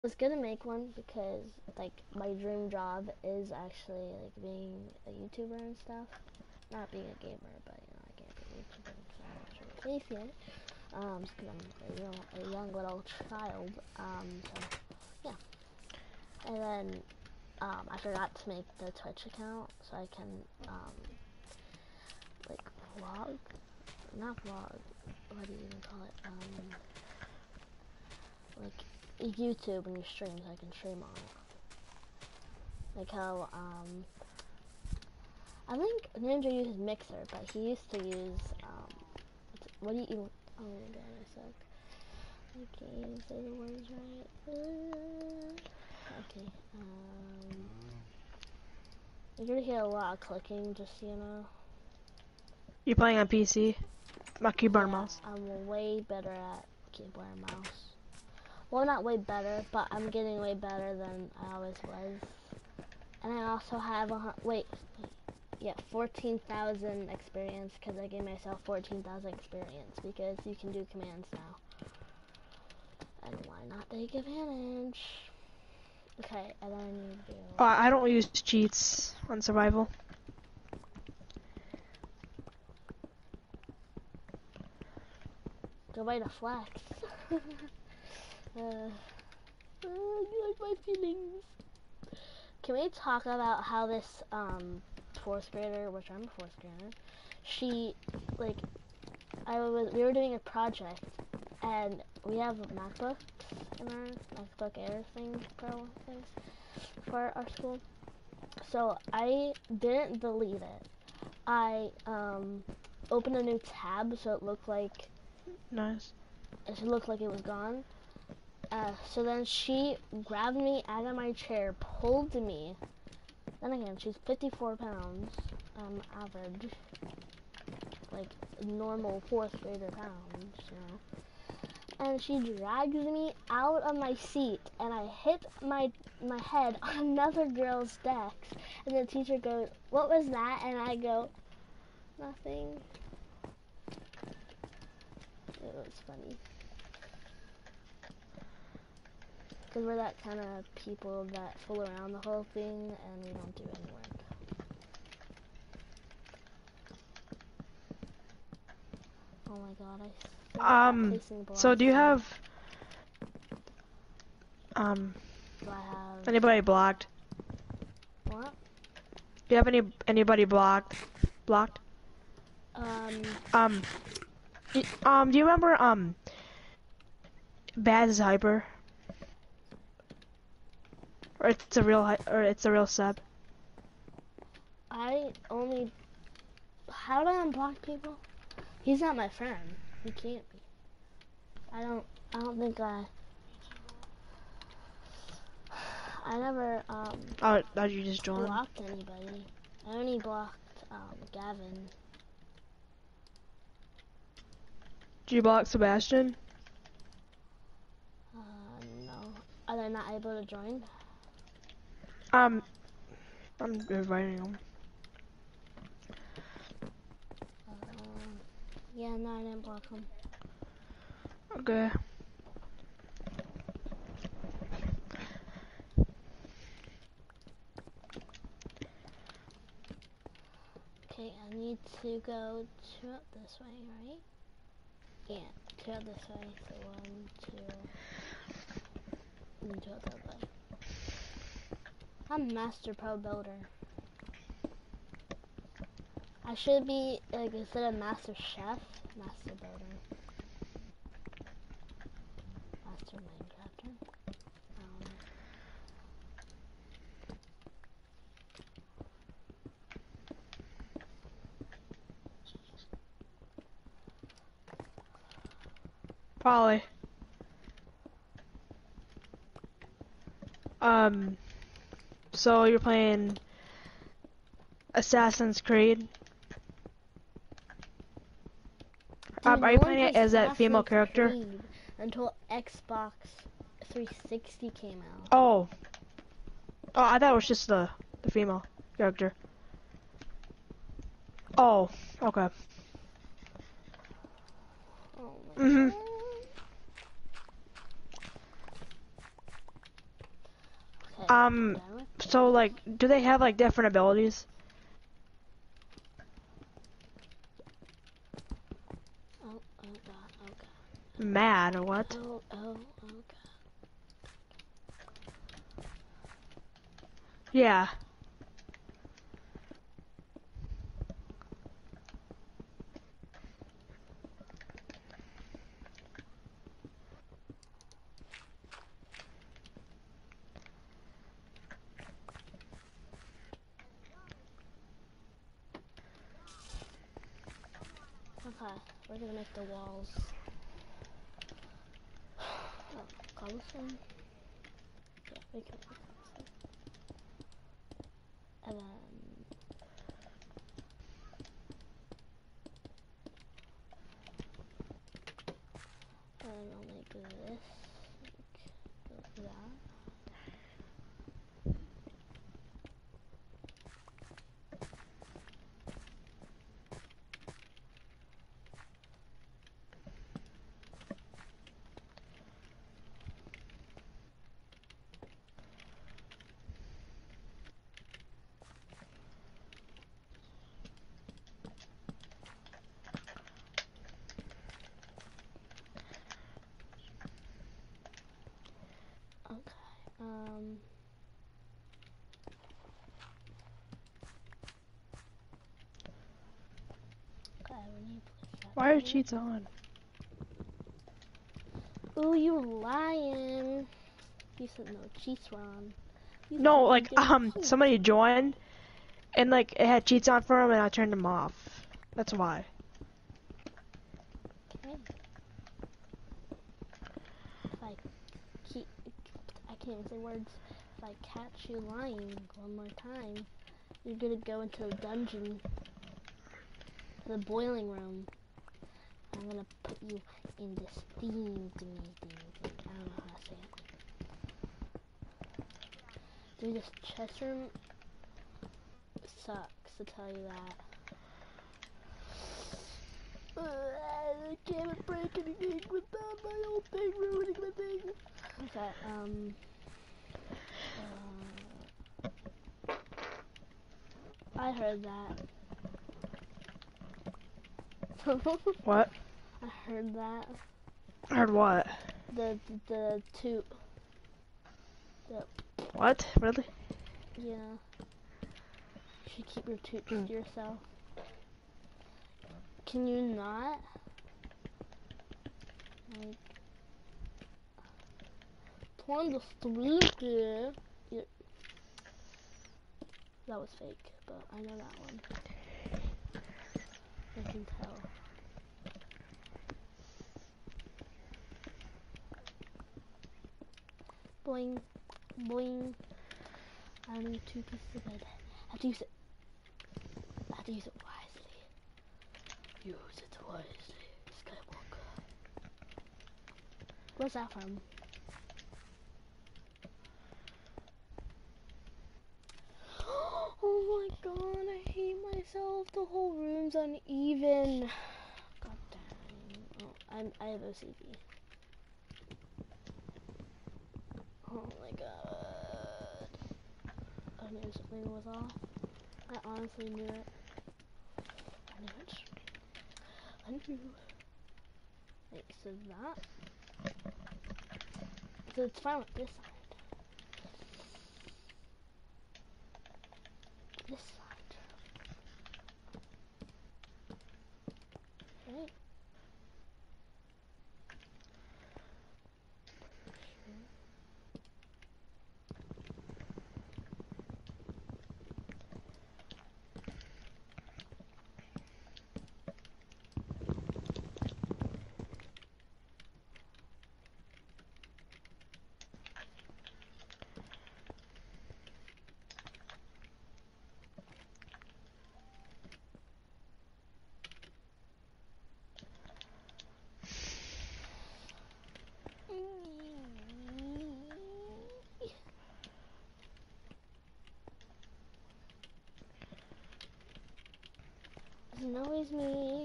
was gonna make one because like my dream job is actually like being a YouTuber and stuff. Not being a gamer, but you know I can't be a YouTuber because I'm not sure safe yet. Just because I'm a young little child. So yeah. And then I forgot to make the Twitch account so I can like vlog, not vlog. What do you even call it? Like YouTube and your streams. I can stream on it. Like how I think Ninja uses Mixer, but he used to use what do you even? Oh my god, I suck. I can't even say the words right. Okay. You're gonna hear a lot of clicking, just so you know. You playing on PC? My keyboard and Yeah, mouse. I'm way better at keyboard and mouse. Well, not way better, but I'm getting way better than I always was. And I also have yeah, 14,000 experience because I gave myself 14,000 experience because you can do commands now. And why not take advantage? Okay, and then you do. Oh, I don't use cheats on survival. Go way to flex. You like my feelings. Can we talk about how this fourth grader, which I'm a fourth grader, she like we were doing a project and we have MacBooks in our MacBook Air Pro things for our school. So I didn't delete it. I opened a new tab so it looked like Nice. it was gone. So then she grabbed me out of my chair, pulled me. Then again, she's 54 pounds, average, like normal fourth grader pounds, you know. And she drags me out of my seat, and I hit my head on another girl's desk. And the teacher goes, "What was that?" And I go, "Nothing." It was funny. Because we're that kind of people that fool around the whole thing, and we don't do any work. Oh my god, I suck at placing So blocks. do you So have, do I have anybody blocked? what? Do you have anybody blocked? Blocked? Um, do you remember, Baz Hyper? Or it's a real sub? I only. How do I unblock people? He's not my friend. He can't be. I don't think I never Oh, you just joined? blocked anybody. I only blocked Gavin. Did you block Sebastian? No. Are they not able to join? I'm inviting him. Yeah, no, I didn't block him. Okay. Okay, I need to go this way, right? Yeah, two up this way. So 1, 2, and 2 up that way. I'm Master Pro Builder. I should be, like, instead of Master Chef, Master Builder. Master Minecrafter. Probably. So you're playing Assassin's Creed? Dude, Are no you one playing it plays as that female Assassin's character? Creed until Xbox 360 came out. Oh. Oh, I thought it was just the female character. Oh, okay. Oh my god. Okay. Um, Done with so like, do they have like different abilities? Oh, oh god, oh god. Mad or what? Oh, oh, oh god. Yeah. Okay, we're gonna make the walls. Oh, cobblestone? Yeah, we can make cobblestone. And then I'll make this, like that. Okay, okay, we need to push that Why are there. cheats on? Ooh, you lying. You said no cheats were on. You No, said you like didn't cheat. somebody joined, and like it had cheats on for him, and I turned them off. That's why. Okay. If I keep, I can't even say words. If I catch you lying one more time, you're gonna go into the dungeon, the boiling room. I'm gonna put you in this thing. I don't know how to say it. Dude, this chest room sucks to tell you that. I can't break anything without my old thing ruining my thing. Okay, I heard that. What? I heard that. Heard what? The toot. What? Really? Yeah. You should keep your toot to yourself. Can you not? Like, time to sleep, dude. Yeah. That was fake, but I know that one. I can tell. Boing, boing. I need 2 pieces of bed. I have to use it. I have to use it wisely. Use it wisely, Skywalker. Where's that from? Oh my god, I hate myself. The whole room's uneven. God dang. Oh, I have OCD. Oh my god. I knew something was off. I honestly knew it. I knew it. I knew. Wait, so that? So it's fine with this side. This side. Right? It's always me.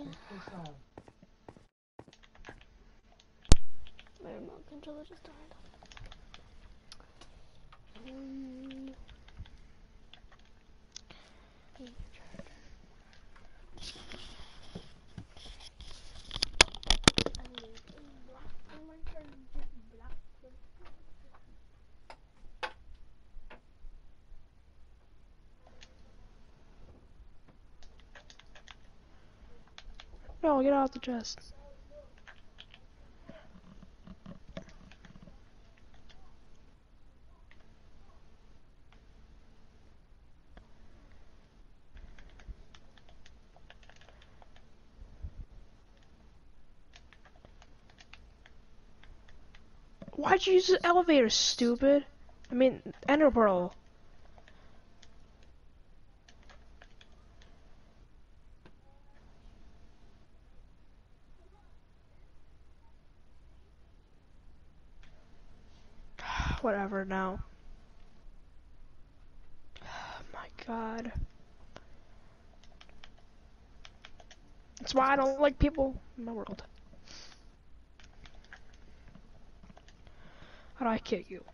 My remote controller just died. Yo, get out the chest. Why'd you use the elevator, stupid? I mean, ender pearl. Whatever now. Oh my god. That's why I don't like people in my world. How do I kick you?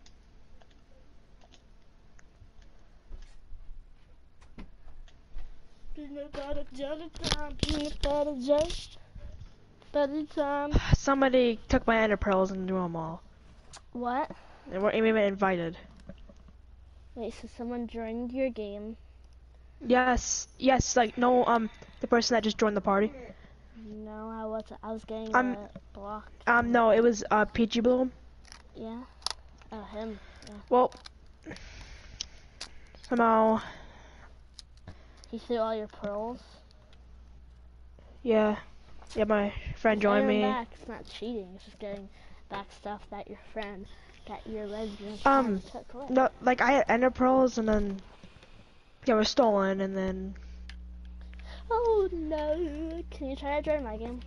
Peanut butter jelly time, peanut butter jelly time. Somebody took my ender pearls and threw them all. What? They weren't even invited. Wait, so someone joined your game? Yes, yes, like, no, the person that just joined the party. No, I wasn't. I was getting blocked. No, it was, Peachy Bloom. Yeah? Oh, him. Yeah. Well, somehow, He threw all your pearls? yeah, my friend joined me. Back. It's not cheating. It's just getting back stuff that your friend, that your lesbian friend took away. No, like, I had ender pearls, and then, yeah, were stolen, and then... Oh, no. Can you try to join my game?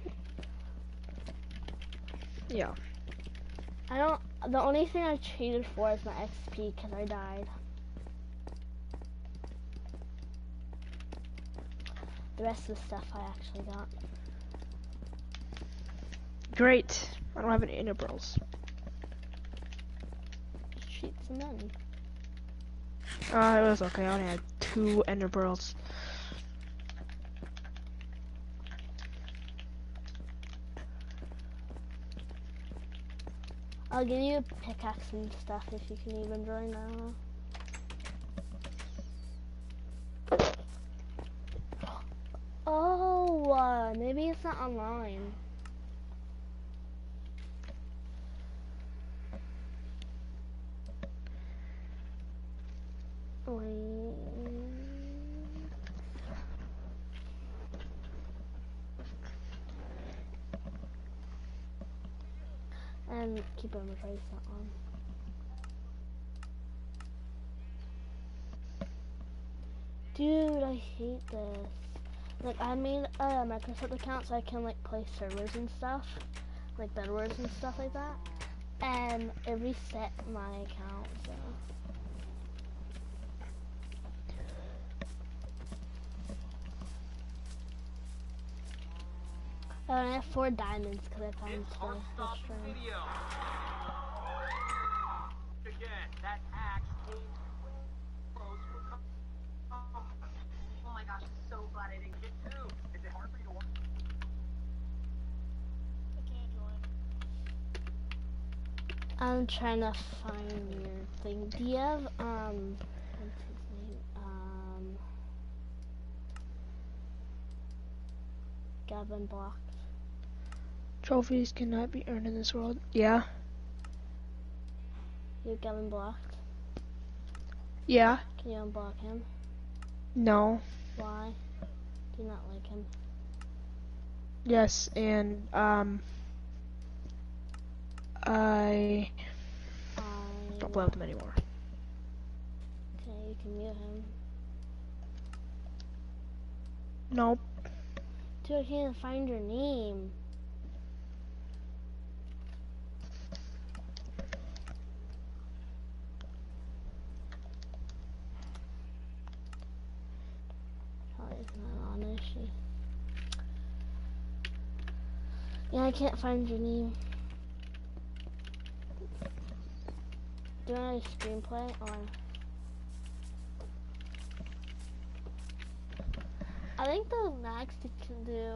Yeah. The only thing I cheated for is my XP, because I died. The rest of the stuff I actually got. Great. I don't have any ender pearls. Cheat some men. It was okay. I only had 2 ender pearls. I'll give you a pickaxe and stuff if you can even join now. Oh, maybe it's not online. Wait. And keep on the price that on. Dude, I hate this. Like, I made a Microsoft account so I can, like, play servers and stuff. Like, Bedwars and stuff like that. And it reset my account, so. Oh, and I have 4 diamonds because I found the string. Again, that axe came close. Oh my gosh, I'm so glad I didn't get through. Is it hard for you to work? I can't join. I'm trying to find your thing. Do you have, what's his name? Gavin Block. Trophies cannot be earned in this world. Yeah. You have Gavin blocked? Yeah. Can you unblock him? No. Why? Do you not like him? Yes, and, I don't play with him anymore. Okay, you can mute him. Nope. Dude, I can't find your name. Probably is not on, is she? Yeah, I can't find your name. Do you want a screenplay or? I think the max you can do,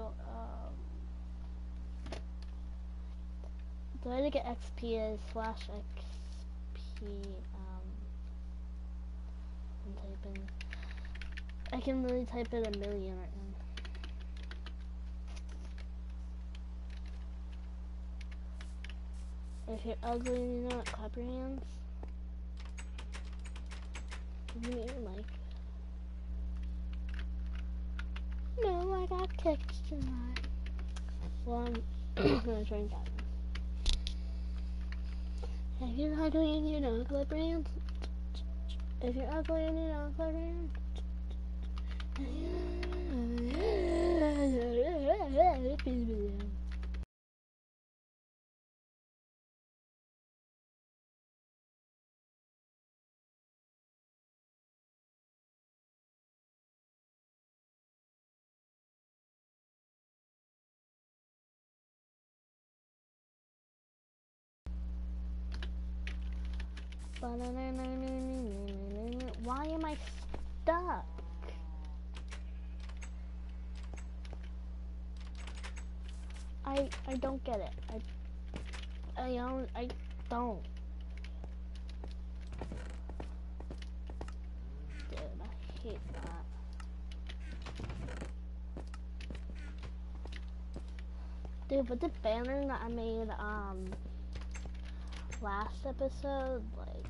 the way to get XP is /XP, I'm typing. I can really type in 1,000,000 right now. If you're ugly and you know it, clap your hands. Give me your mic. No, I got kicked tonight. Well, I'm gonna try and that. If you're ugly and you know it, clap your hands. If you're ugly and you know it, clap your hands. Why am I stuck? I don't get it. I don't. Dude, I hate that. Dude, but the banner that I made last episode, like,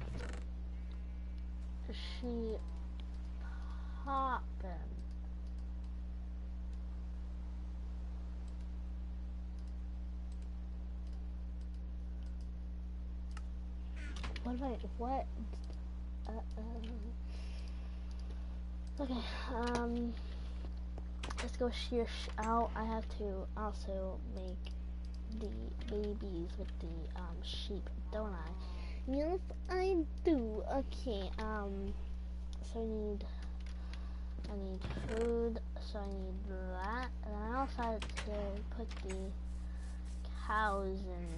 she poppin'. What? Okay, let's go shear out. I have to also make the babies with the, sheep, don't I? Yes, I do. Okay, so I need food, so I need that, and I also have to put the cows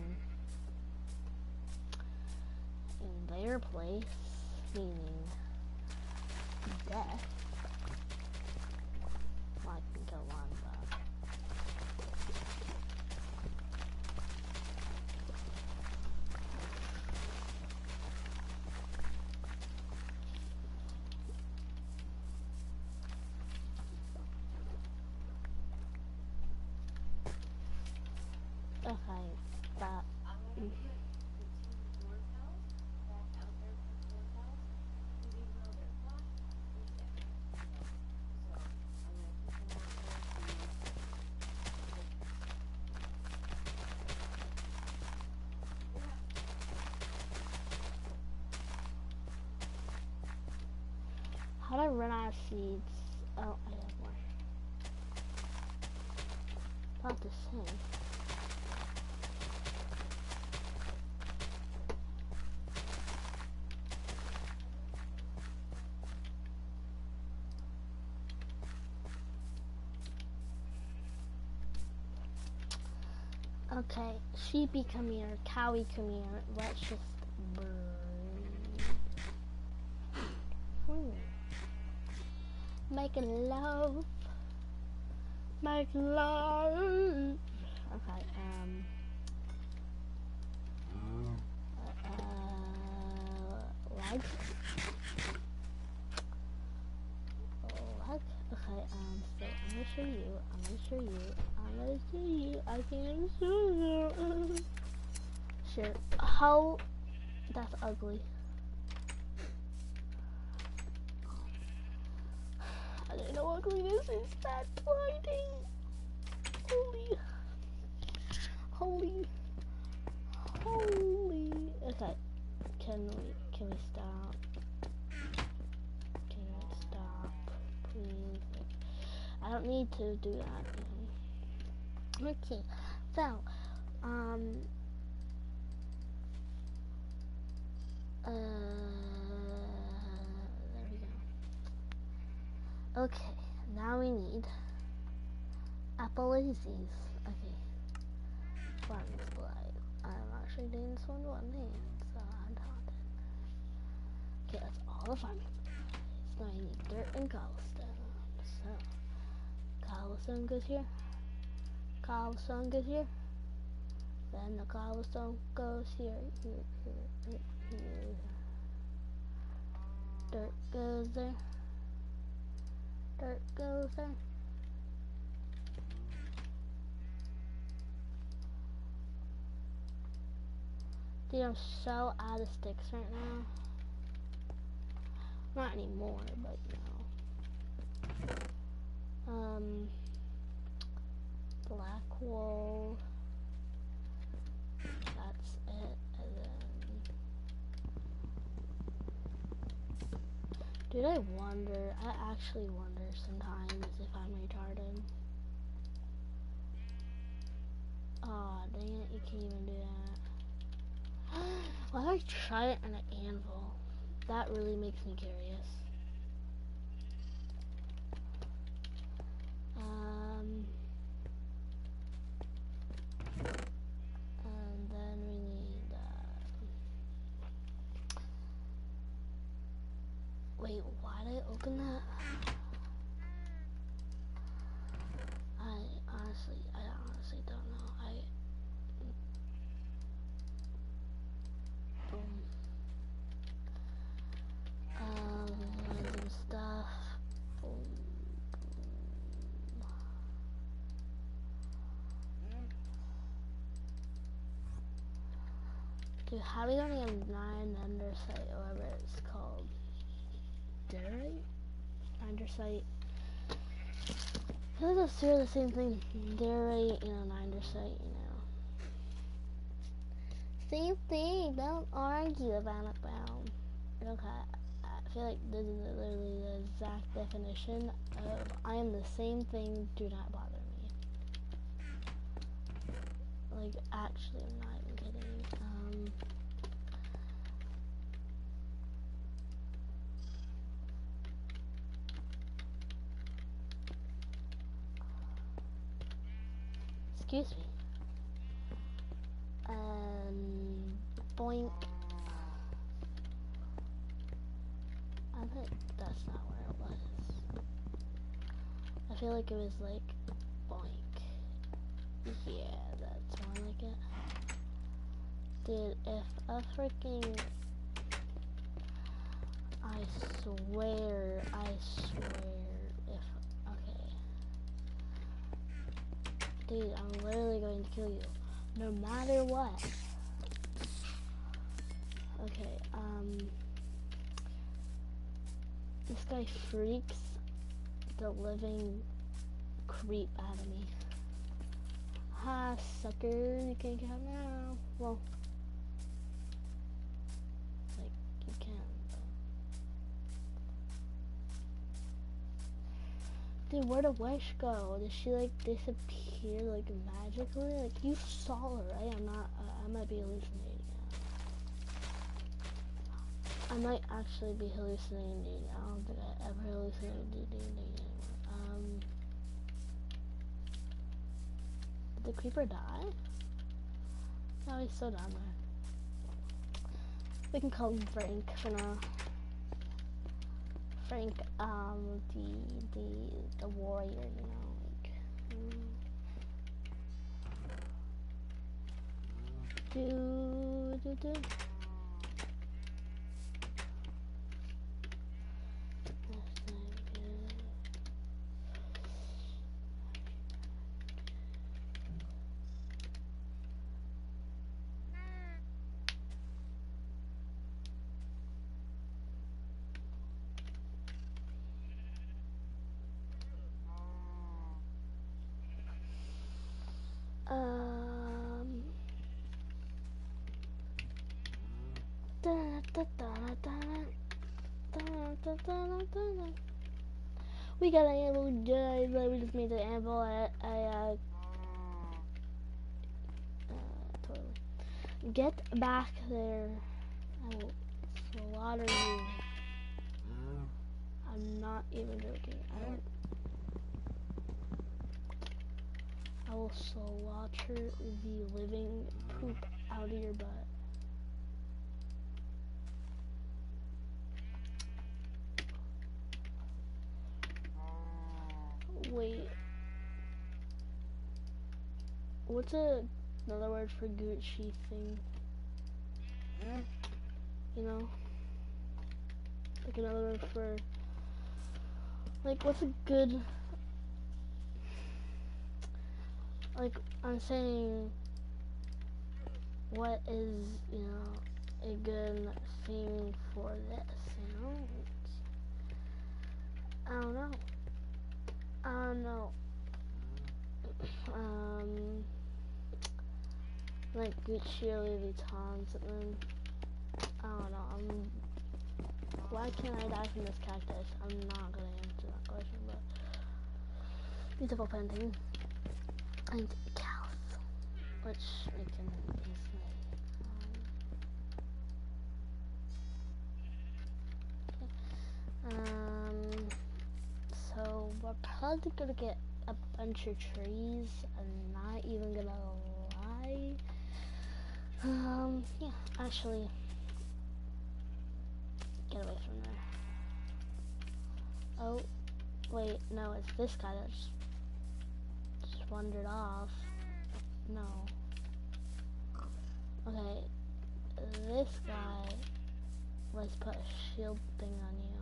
in their place, meaning death. Well, I can go on, but okay, that. How do I run out of seeds? Oh, I have more. About the same. Okay, sheepy come here, cowy come here. Let's just breed. Make love. Make love. Okay, leg. Leg. Okay, so I'm gonna show you. I can't show you. Sure. How? That's ugly. I didn't know ugliness is that blinding. Holy. Okay. Can we stop? Can we stop, please? I don't need to do that. Okay. So, there we go. Okay, now we need Appleazies. Okay. Farm supply. I'm actually doing this one hand, so I'm talented. Okay, that's all the farming supplies. Now I need dirt and cobblestone. So, cobblestone goes here. Cobblestone goes here. Then the cobblestone goes here. Dirt goes there. Dirt goes there. Dude, I'm so out of sticks right now. Not anymore, but you know. Black wool. That's it. And then, dude, I actually wonder sometimes if I'm retarded. Aw, dang it, you can't even do that. Why don't I try it on an anvil? That really makes me curious. And then we need, wait, why did I open that? I honestly don't know. Boom. Random stuff. Boom. Dude, how are we gonna get 9 undersight, or whatever it's called? Derite? Undersight. I feel like those two are the same thing. Derite, you know, undersight, you know. Same thing, don't argue about it, bro. Okay, I feel like this is literally the exact definition of I am the same thing, do not bother me. Like, actually, I'm not even kidding. Excuse me. Boink. I think that's not where it was. I feel like it was like boink. Yeah, that's more like it. Dude, if a freaking... I swear, if... Okay. Dude, I'm literally going to kill you. No matter what. Okay, this guy freaks the living creep out of me. Ha, sucker, you can't get out now. Well, like, you can, but... Dude, where'd the wish go? Did she, like, disappear, like, magically? Like, you saw her, right? I might be hallucinating. I might actually be hallucinating. I don't think I ever hallucinated anymore. Did the creeper die? No, he's still down there. We can call him Frank for now. Frank, the warrior, you know, like, we got an anvil, we just made the anvil. Totally. Get back there. I will slaughter you. I'm not even joking. I will slaughter the living poop out of your butt. Wait. What's another word for Gucci thing? You know? Like another word for... Like, what's a good... Like, I'm saying... what is, you know, a good thing for this, you know? I don't know. I don't know. Like Gucci or Louis Vuitton, something. I don't know. Why can't I die from this cactus? I'm not gonna answer that question, but beautiful painting and cows, which makes him easily. So we're probably gonna get a bunch of trees. I'm not even gonna lie. Yeah, actually, get away from there. Oh, wait, no, it's this guy that just wandered off. No. Okay, this guy, let's put a shield thing on you.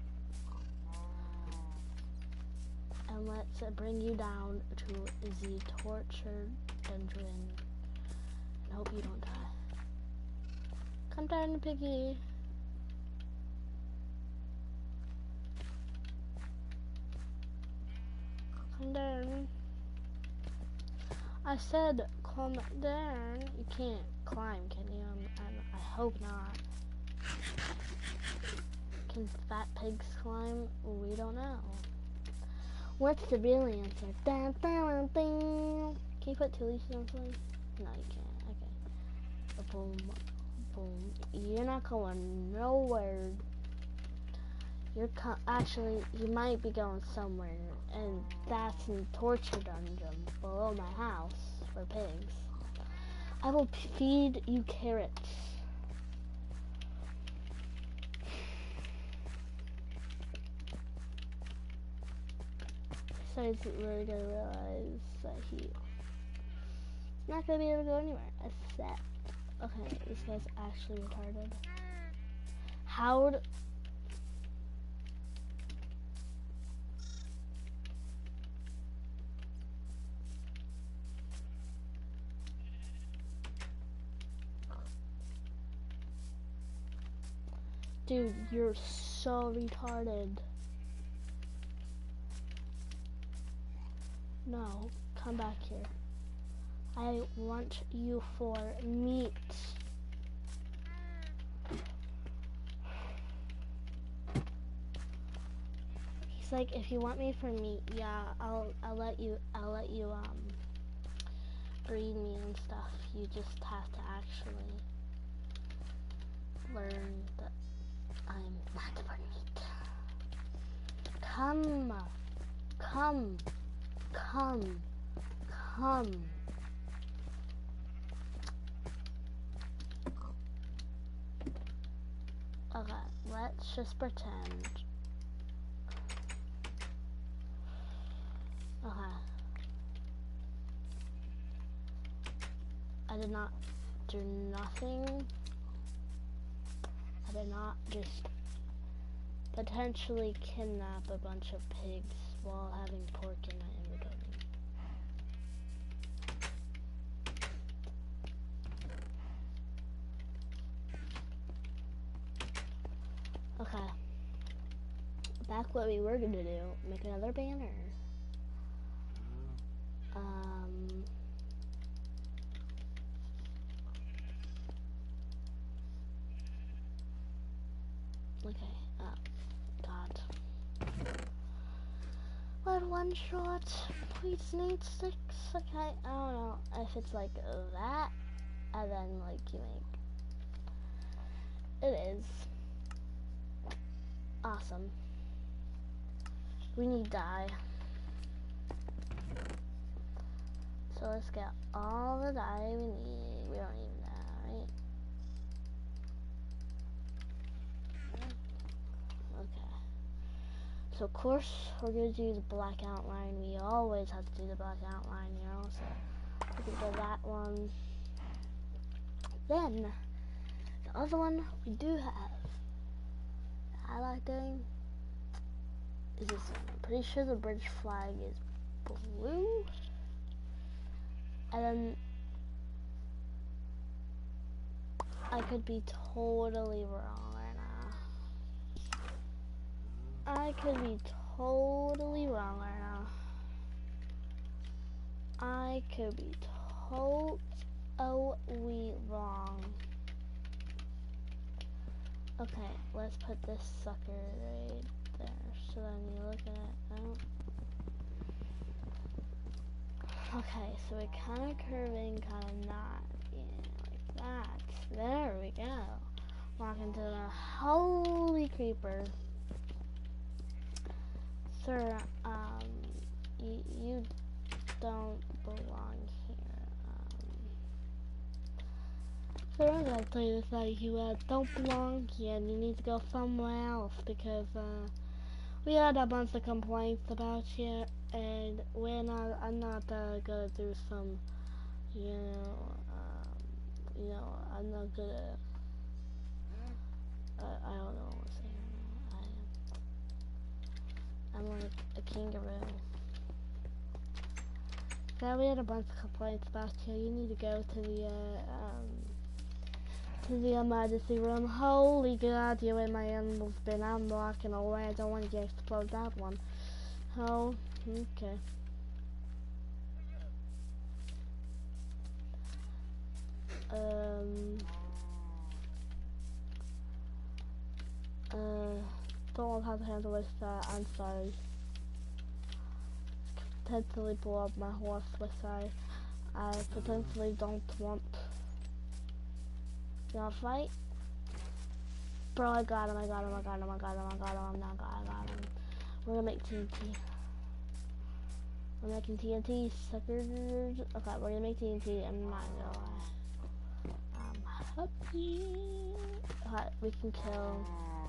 And let's bring you down to the torture dungeon. And hope you don't die. Come down, piggy. Come down. I said come down. You can't climb, can you? I hope not. Can fat pigs climb? We don't know. What's the real answer? Dun, dun, dun. Can you put 2 leaves on something? No, you can't. Okay. Boom, boom. You're not going nowhere. Actually, you might be going somewhere, and that's in the torture dungeon below my house for pigs. I will feed you carrots. So he's really gonna realize that he's not gonna be able to go anywhere. Except, okay, this guy's actually retarded. How'd dude, you're so retarded. No, come back here. I want you for meat. He's like, if you want me for meat, yeah, I'll let you breed me and stuff. You just have to actually learn that I'm not for meat. Come. Okay, let's just pretend. Okay. I did not do nothing. I did not just potentially kidnap a bunch of pigs while having pork in my inventory. Okay. Back what we were gonna do, make another banner. Okay, God. What one shot? Please need 6. Okay, I don't know if it's like that, and then like you make. It is. Awesome. We need dye. So let's get all the dye we need. We don't need that, right? Okay. So of course we're gonna do the black outline. We always have to do the black outline, you know. So we can do that one. Then the other one we do have. I like doing is this one. I'm pretty sure the British flag is blue. And then I could be totally wrong right now. I could be totally wrong right now. I could be totally wrong. Okay, let's put this sucker right there. So then you look at it. Okay, so we're kind of curving, kind of not. Yeah, like that. There we go. Walk into the holy creeper. Sir, you don't belong here. Sir, I'm gonna tell you this, like, you don't belong here, and you need to go somewhere else, because we had a bunch of complaints about you, and I'm not gonna do some, I'm not gonna, I don't know what I'm saying. I'm like a kangaroo. So we had a bunch of complaints about you. You need to go to the emergency room. Holy God, you and my animal's been unlocking away. I don't want you to explode that one. Oh, okay. Don't know how to handle this, I'm sorry. Potentially blow up my horse, which I potentially don't want. You wanna fight? Bro, I got him. We're gonna make TNT. We're making TNT, suckers. Okay, we're gonna make TNT. I'm not gonna lie. I'm happy. Okay, we can kill.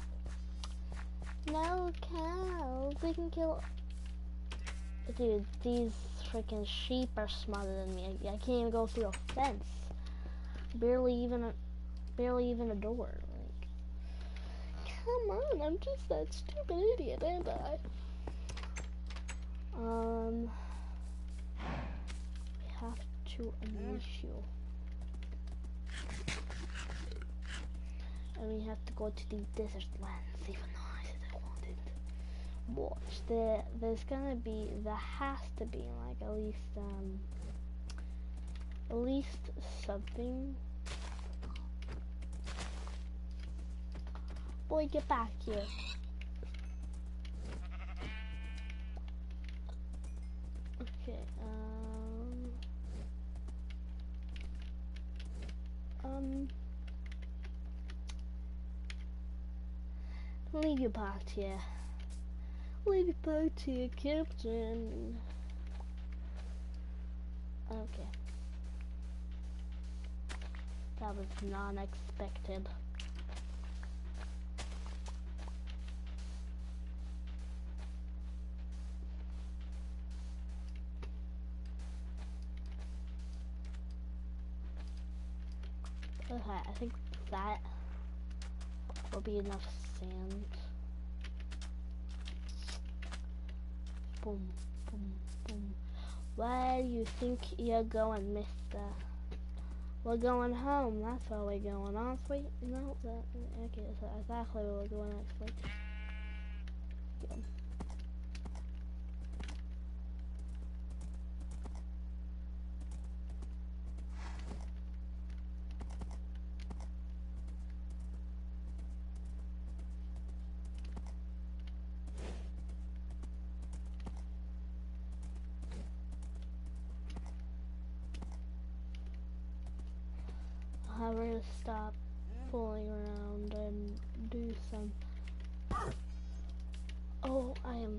No cows. We can kill. Dude, these freaking sheep are smarter than me. I can't even go through a fence. Barely even a door. Like, come on, I'm just that stupid idiot, ain't I? We have to unleash you. And we have to go to the desert lands, even though I said I wanted. Watch, there's gonna be, there has to be like at least something. Boy, get back here. Okay, leave your part here. Leave your part here, Captain. Okay. That was non-expected. Okay, I think that will be enough sand. Boom, boom, boom. Where do you think you're going, mister? We're going home, that's where we're going, aren't we? No, okay, so exactly where we're going actually. Good. We're gonna stop fooling around and do some. Oh, I'm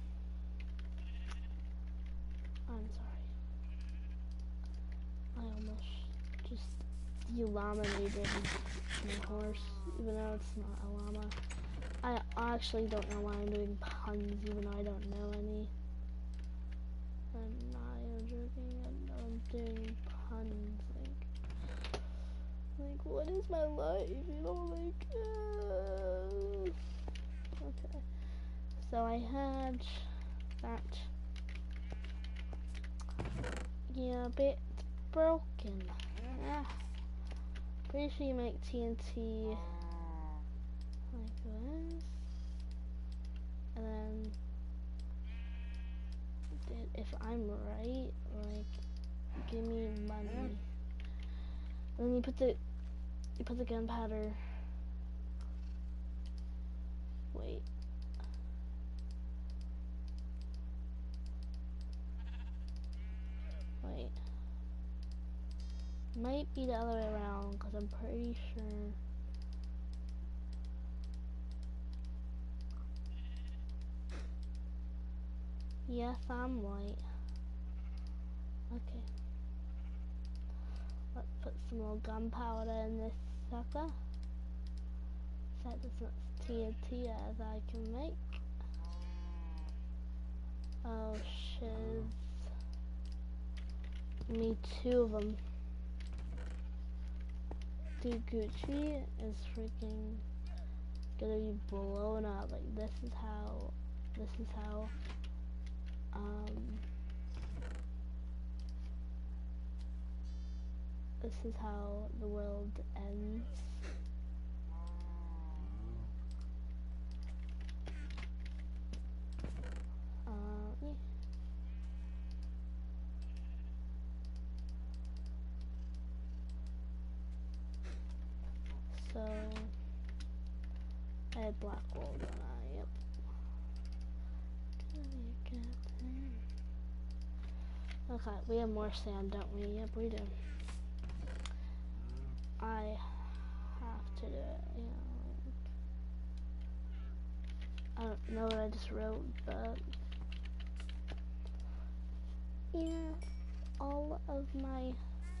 sorry. I almost just eliminated my horse, even though it's not a llama. I actually don't know why I'm doing puns, even though I don't know any. I'm not even joking. I'm doing puns, like, what is my life? You know, like, okay. So I had that, yeah, a bit broken. Yeah. Pretty sure you make TNT like this. And then, if I'm right, like, give me money. And then you put the gunpowder. Wait. Wait. Might be the other way around, because I'm pretty sure. Yes, I'm right. Okay. Let's put some more gunpowder in this sucker. Set as much TNT as I can make. Oh shiz. Me two of them. Dude, Gucci is freaking gonna be blown up. Like this is how the world ends. Yeah. So I had black wool, don't I? Yep. Okay, we have more sand, don't we? Yep, we do. I have to do it, you know. I don't know what I just wrote, but yeah, all of my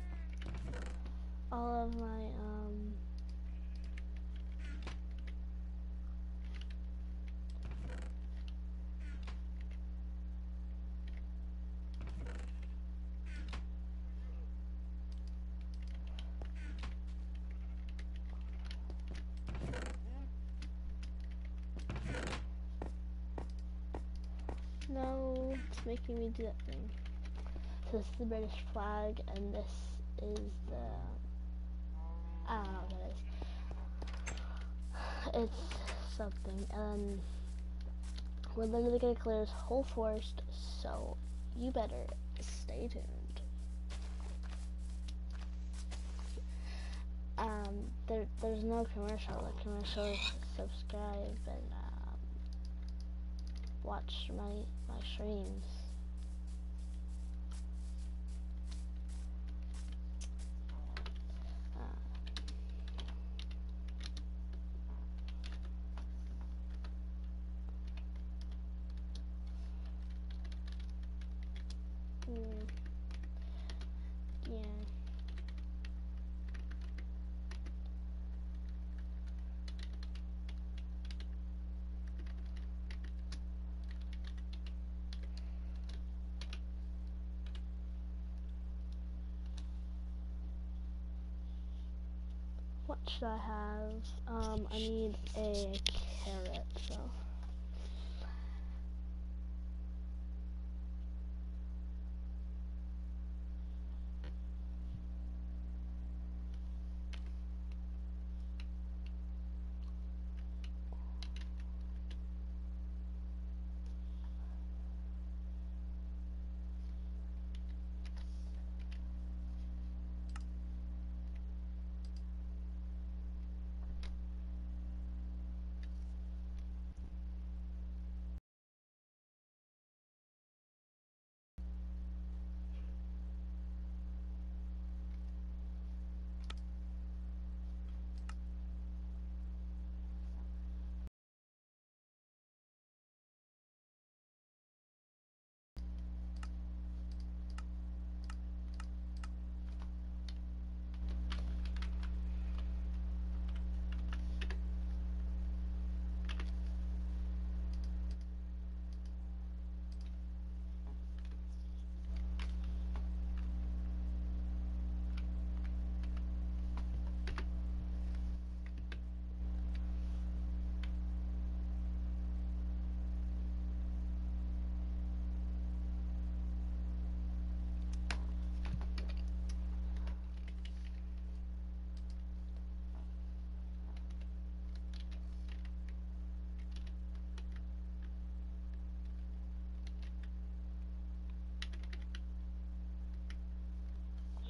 no, it's making me do that thing. So this is the British flag, and this is the, I don't know what it is. It's something, and we're literally gonna clear this whole forest, so you better stay tuned. There's no commercial. The commercial is subscribe and watch my streams. Yeah. What should I have? I need a carrot, so.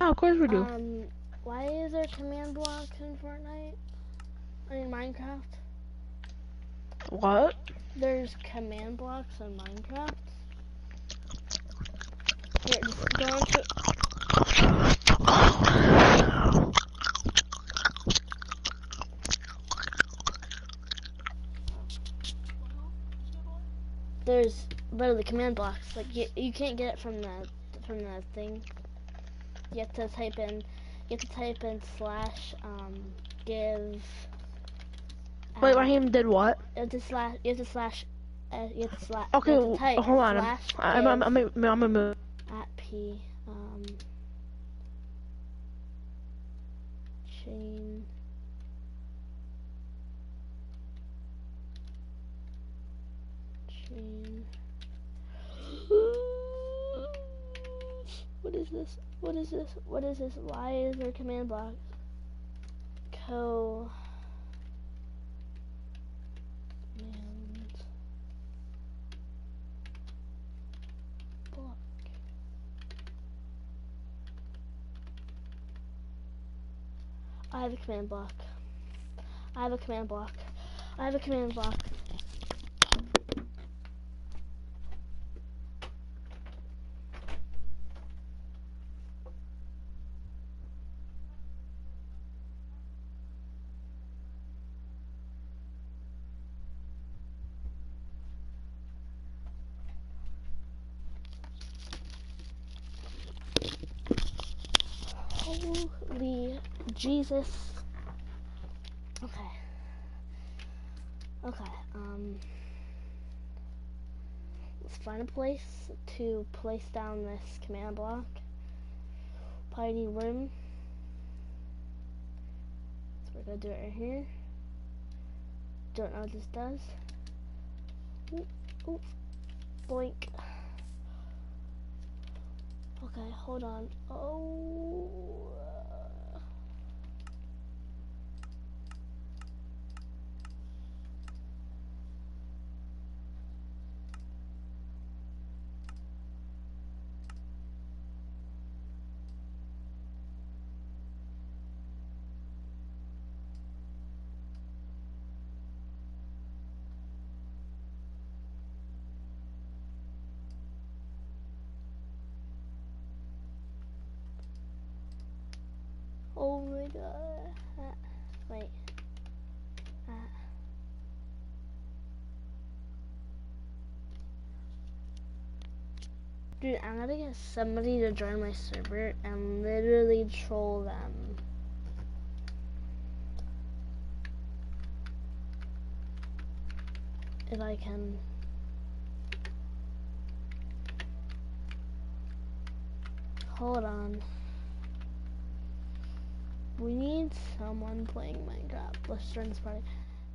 Yeah, of course we do. Why is there command blocks in Fortnite? I mean Minecraft. What? There's command blocks in Minecraft. Here, just go into. There's literally command blocks. Like you can't get it from the thing. You have to type in. You have to type in slash give. Wait, Raheem did what? You have to slash. You have to slash. You have to slash. Okay, You have to type hold on. slash I'm gonna move. at p chain. Chain. What is this? What is this? What is this? Why is there command blocks? Command block. I have a command block. I have a command block. I have a command block. Holy Jesus. Okay. Okay, let's find a place to place down this command block. Probably need room. So we're gonna do it right here. Don't know what this does. Oop, oop, boink. Okay, hold on. Oh. Oh my god. Wait. Dude, I'm gonna get somebody to join my server and literally troll them. If I can. Hold on. We need someone playing Minecraft. Let's join this party.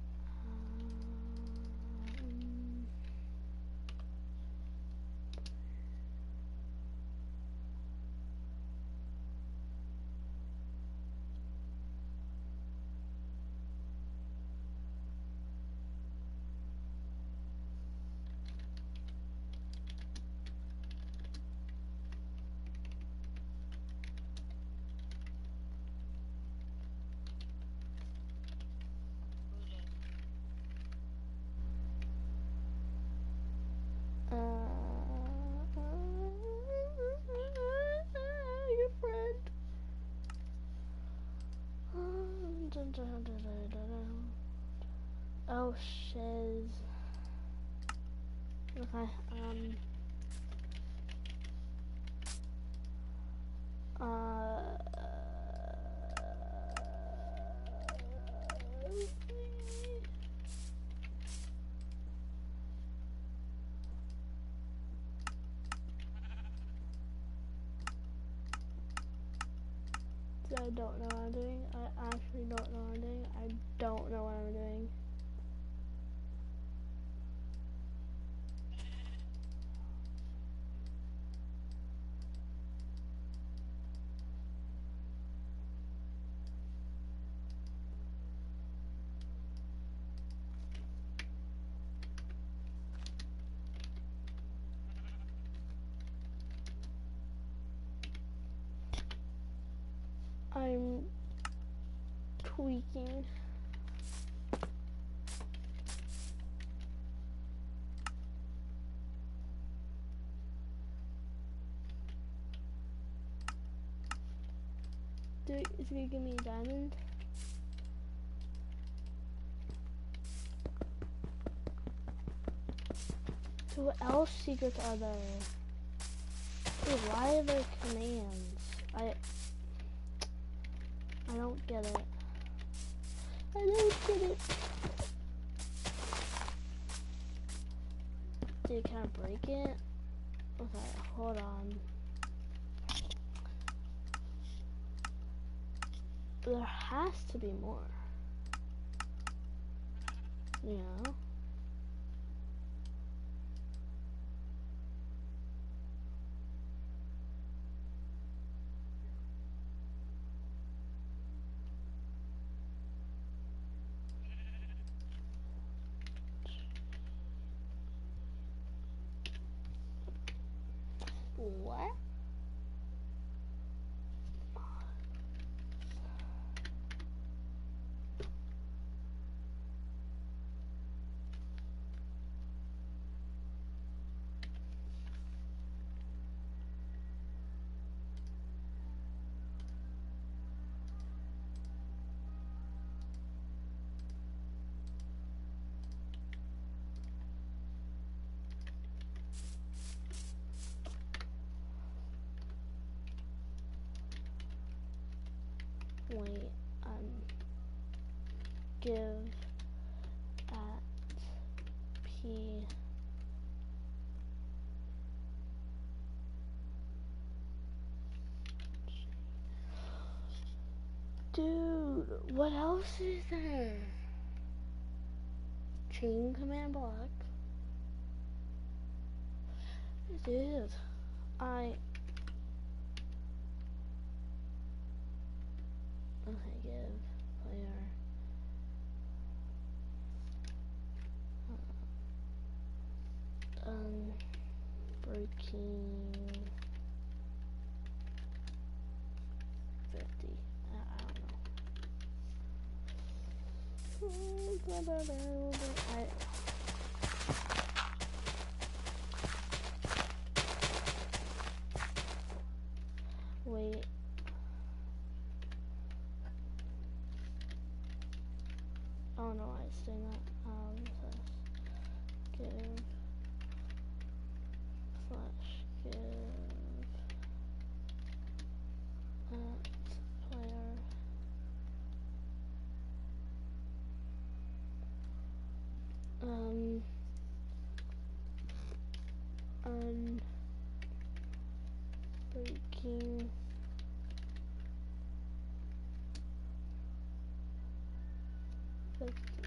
Your friend. Oh shiz. Okay, I don't know what I'm doing. I actually don't know what I'm doing. I don't know what I'm doing. breaking. Dude, is he gonna give me a diamond? So what else secrets are there? Dude, why are there commands? I don't get it. I don't get it. Dude, can I break it? Okay, hold on. There has to be more. You know? What? Wait, give at P. Dude, what else is there? Chain command block. Dude, okay, give player. Breaking 50. I don't know. Wait. I don't know why it's doing that. Give slash give at player unbreaking 50.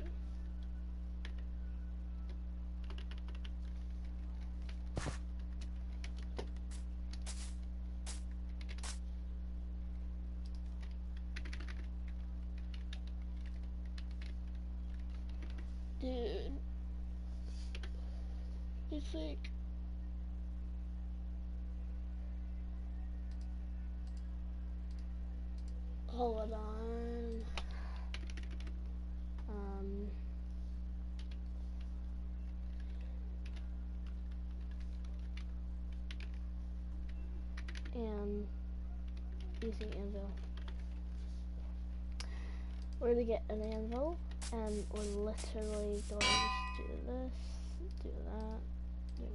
Dude, it's like hold on. And using anvil. We're gonna get an anvil, and we're literally going to just do this, do that, do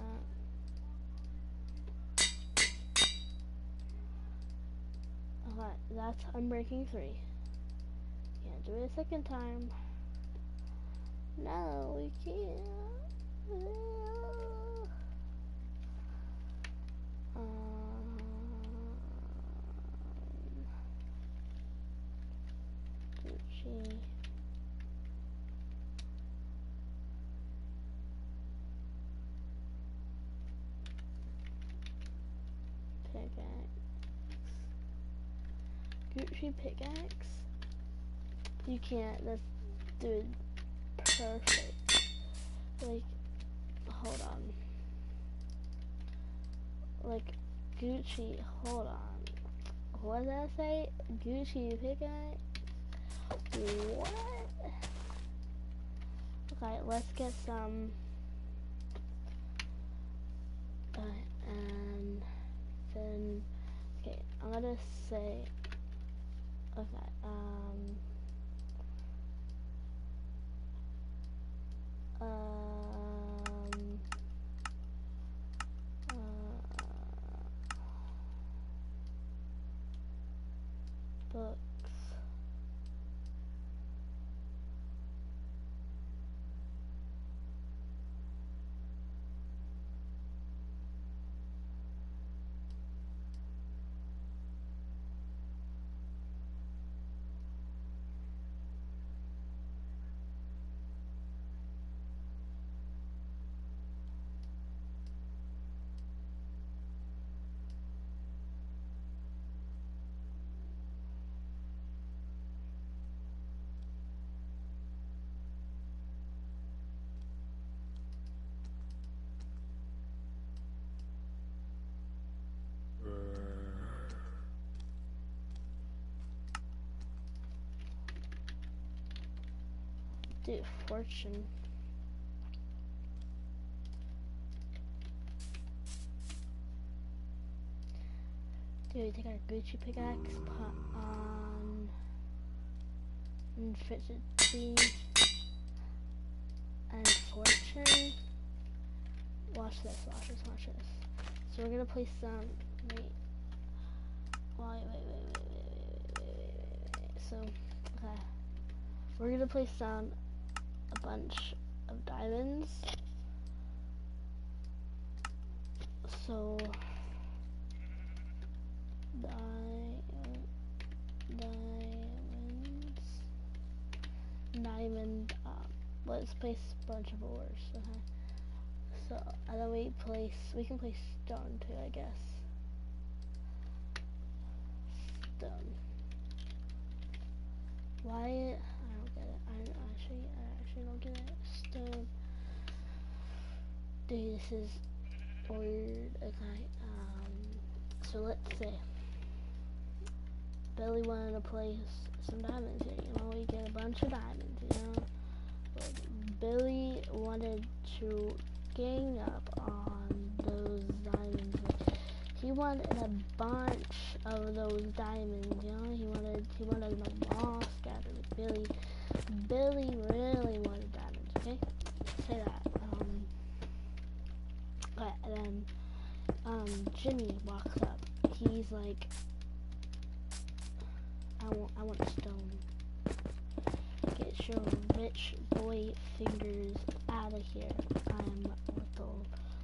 that. Okay, that's unbreaking 3. Can't do it a second time. No, we can't. Gucci. Pickaxe. Gucci pickaxe. You can't. That's, dude, perfect. Like, hold on. Like, Gucci, hold on. What did I say? Gucci pickaxe? What? Okay, let's get some. And then, okay, I'm gonna say, okay, books. Dude, fortune. Dude, we take our Gucci pickaxe, put on Infinity and Fortune. Watch this, watch this, watch this. So we're gonna place some. Wait. So, okay. We're gonna place down a bunch of diamonds. So, diamond, let's place a bunch of ores, okay? So, and then we can place stone too, I guess. Stone. Why? I don't get it. I actually don't get it. Stone. Dude, this is weird. Okay. So let's say Billy wanted to place some diamonds here. You know, we get a bunch of diamonds. You know, but Billy wanted to gang up on those diamonds. He wanted a bunch of those diamonds, you know. He wanted them all scattered. Billy really wanted diamonds. Okay, say that. And then Jimmy walks up. He's like, I want stone. Get your rich boy fingers out of here. I'm little.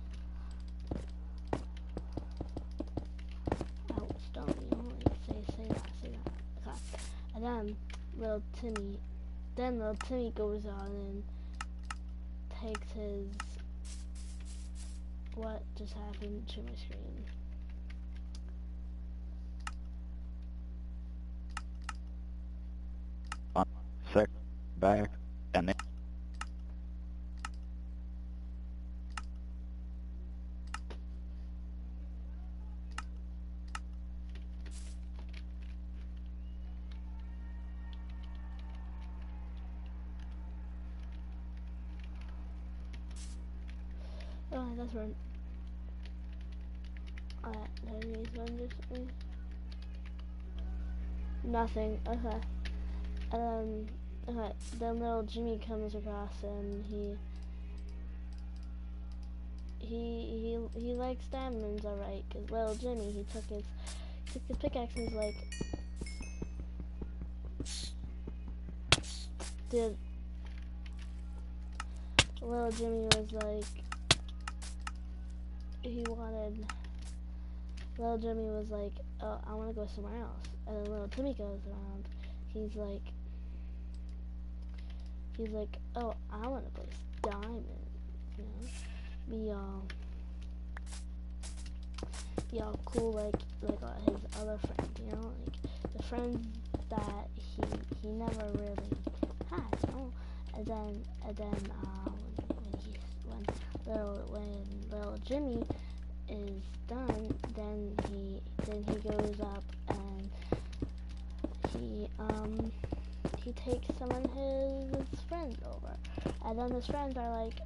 Stone, you know, like say that. Okay. And then little Timmy goes on and takes his, what just happened to my screen? Sec back and then Oh, that's right. Nothing. Okay. Okay. Then little Jimmy comes across and he likes diamonds, alright. Cause little Jimmy, he took his pickaxe and he's like, dude. Little Jimmy was like, little Jimmy was like, oh, I want to go somewhere else. And then little Timmy goes around. He's like, oh, I want to place diamonds. You know, be all cool like his other friends. You know, like the friends that he never really had. You know, and then when little Jimmy is done, then he goes up and he takes some of his friends over, and then his friends are like,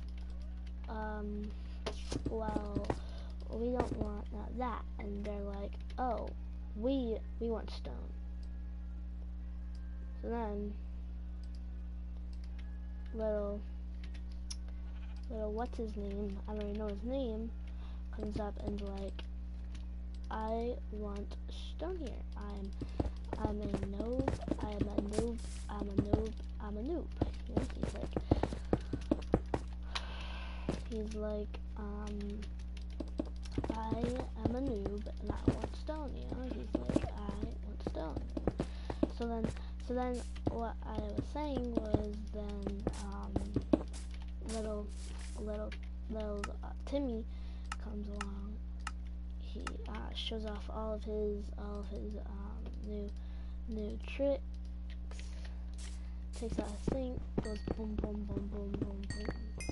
well, we don't want that, and they're like, oh, we want stone. So then little what's his name, I don't even know his name, comes up and like, I want stone here. I'm a noob. I'm a noob. I'm a noob. I'm a noob. You know, he's like, I am a noob and I want stone. You know, he's like, I want stone. So then, what I was saying was then, little Timmy comes along. He shows off all of his new tricks. Takes out a sink, goes boom boom boom boom boom boom.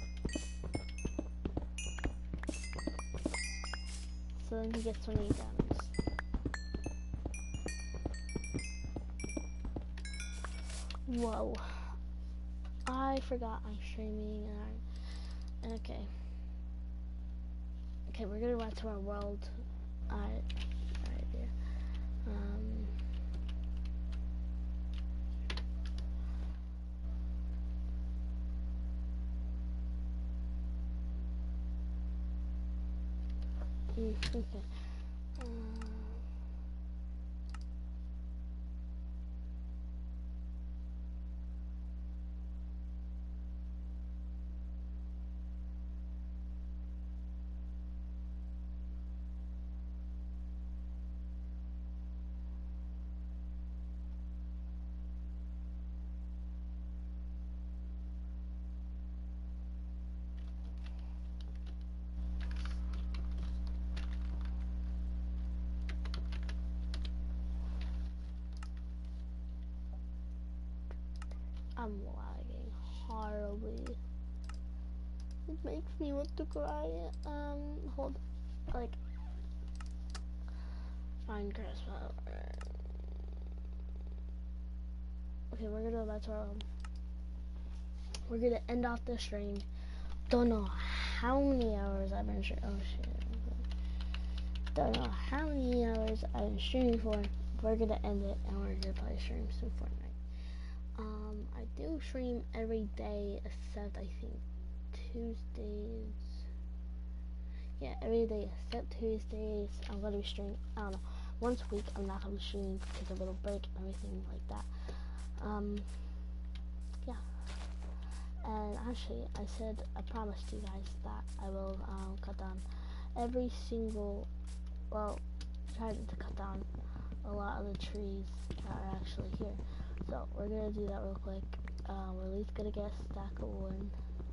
So then he gets 28 diamonds. Whoa! I forgot I'm streaming and okay. Okay, we're gonna run to our world. Alright, yeah. Okay. I'm lagging horribly. It makes me want to cry. Hold, like, Minecraft. Okay, we're gonna go back to our home. We're gonna end off the stream. Don't know how many hours I've been streaming. Oh shit. Don't know how many hours I've been streaming for. We're gonna end it and we're gonna play stream some Fortnite. I do stream every day except I think Tuesdays. Yeah, every day except Tuesdays. I'm gonna be streaming. I don't know. Once a week, I'm not gonna be streaming to take a little break and everything like that. Yeah. And actually, I promised you guys that I will cut down every single. Well, try to cut down a lot of the trees that are actually here. So we're gonna do that real quick. We're at least gonna get a stack of wood.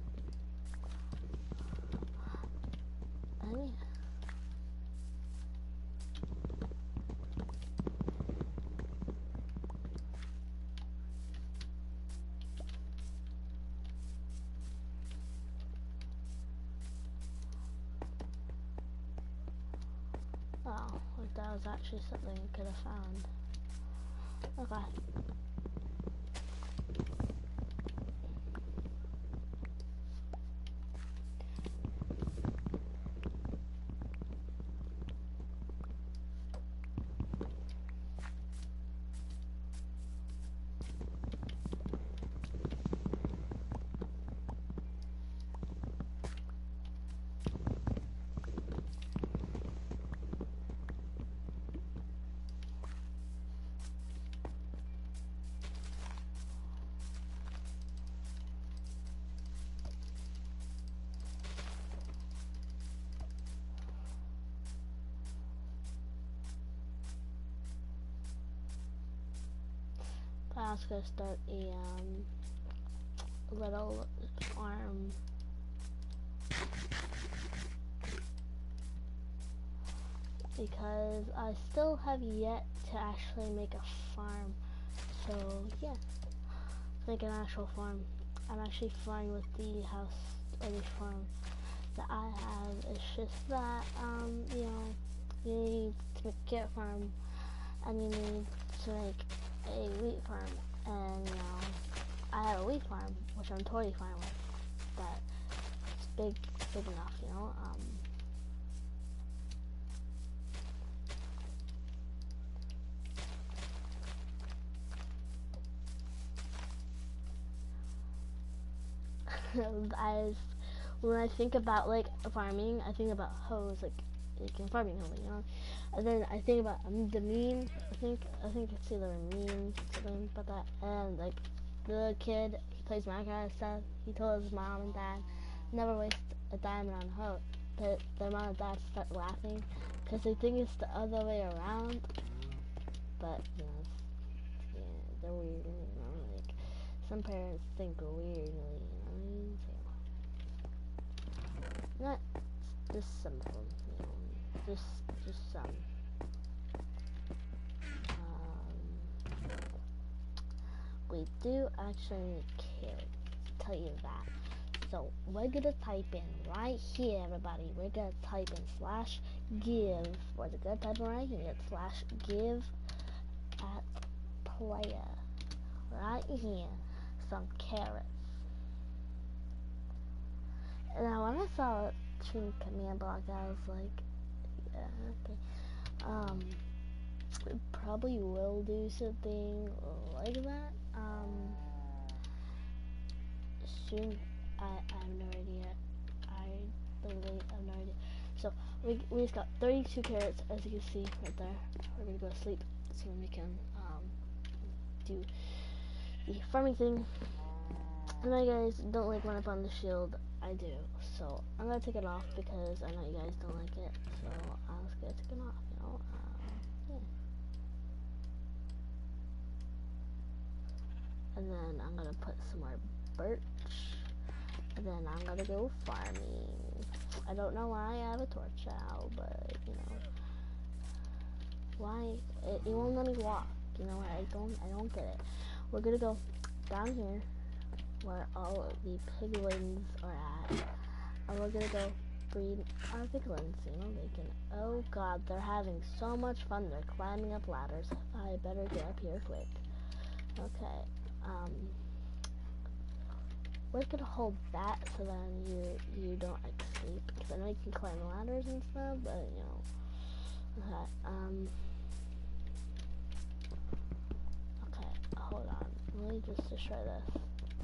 And yeah. Oh, like that was actually something I could have found. Okay. I was gonna start a little farm. Because I still have yet to actually make a farm. So yeah, let's make an actual farm. I'm actually fine with the house or the farm that I have. It's just that you know, you need to make a carrot farm and you need to make a wheat farm And you know, I have a wheat farm, which I'm totally fine with. That it's big enough, you know. When I think about like farming, I think about hoes, like in farming hoe, you know. And then I think about the meme. I think it's either a meme, something about that. And like the kid, he plays Minecraft and stuff. He told his mom and dad, never waste a diamond on a hoe. But their mom and dad start laughing because they think it's the other way around. But you know, yeah, they're weird, you know. Like some parents think weirdly, you know what I mean? So, not just some of them, you know, just some. We do actually need carrots, to tell you that. So we're gonna type in right here, everybody. We're gonna type in slash give. We're gonna type in right here slash give at player. Right here, some carrots. And now when I saw it between command block, I was like, yeah, okay. It probably will do something like that. Soon, I have no idea. I literally have no idea. So we just got 32 carrots, as you can see right there. We're gonna go to sleep so then we can do the farming thing. And I guys don't like when I put on the shield. I do. So I'm gonna take it off because I know you guys don't like it. So I'm just gonna take it off. You know. Yeah. And then I'm gonna put some more birch, and then I'm gonna go farming. I don't know why I have a torch out, but you know, why it won't let me walk. You know, I don't get it. We're gonna go down here where all of the piglins are at, and we're gonna go breed our piglins. You know, they can. Oh God, they're having so much fun. They're climbing up ladders. I better get up here quick. Okay. We're gonna hold that so then you don't escape, because I know you can climb ladders and stuff, but you know. Okay, okay, hold on. Let me just destroy this.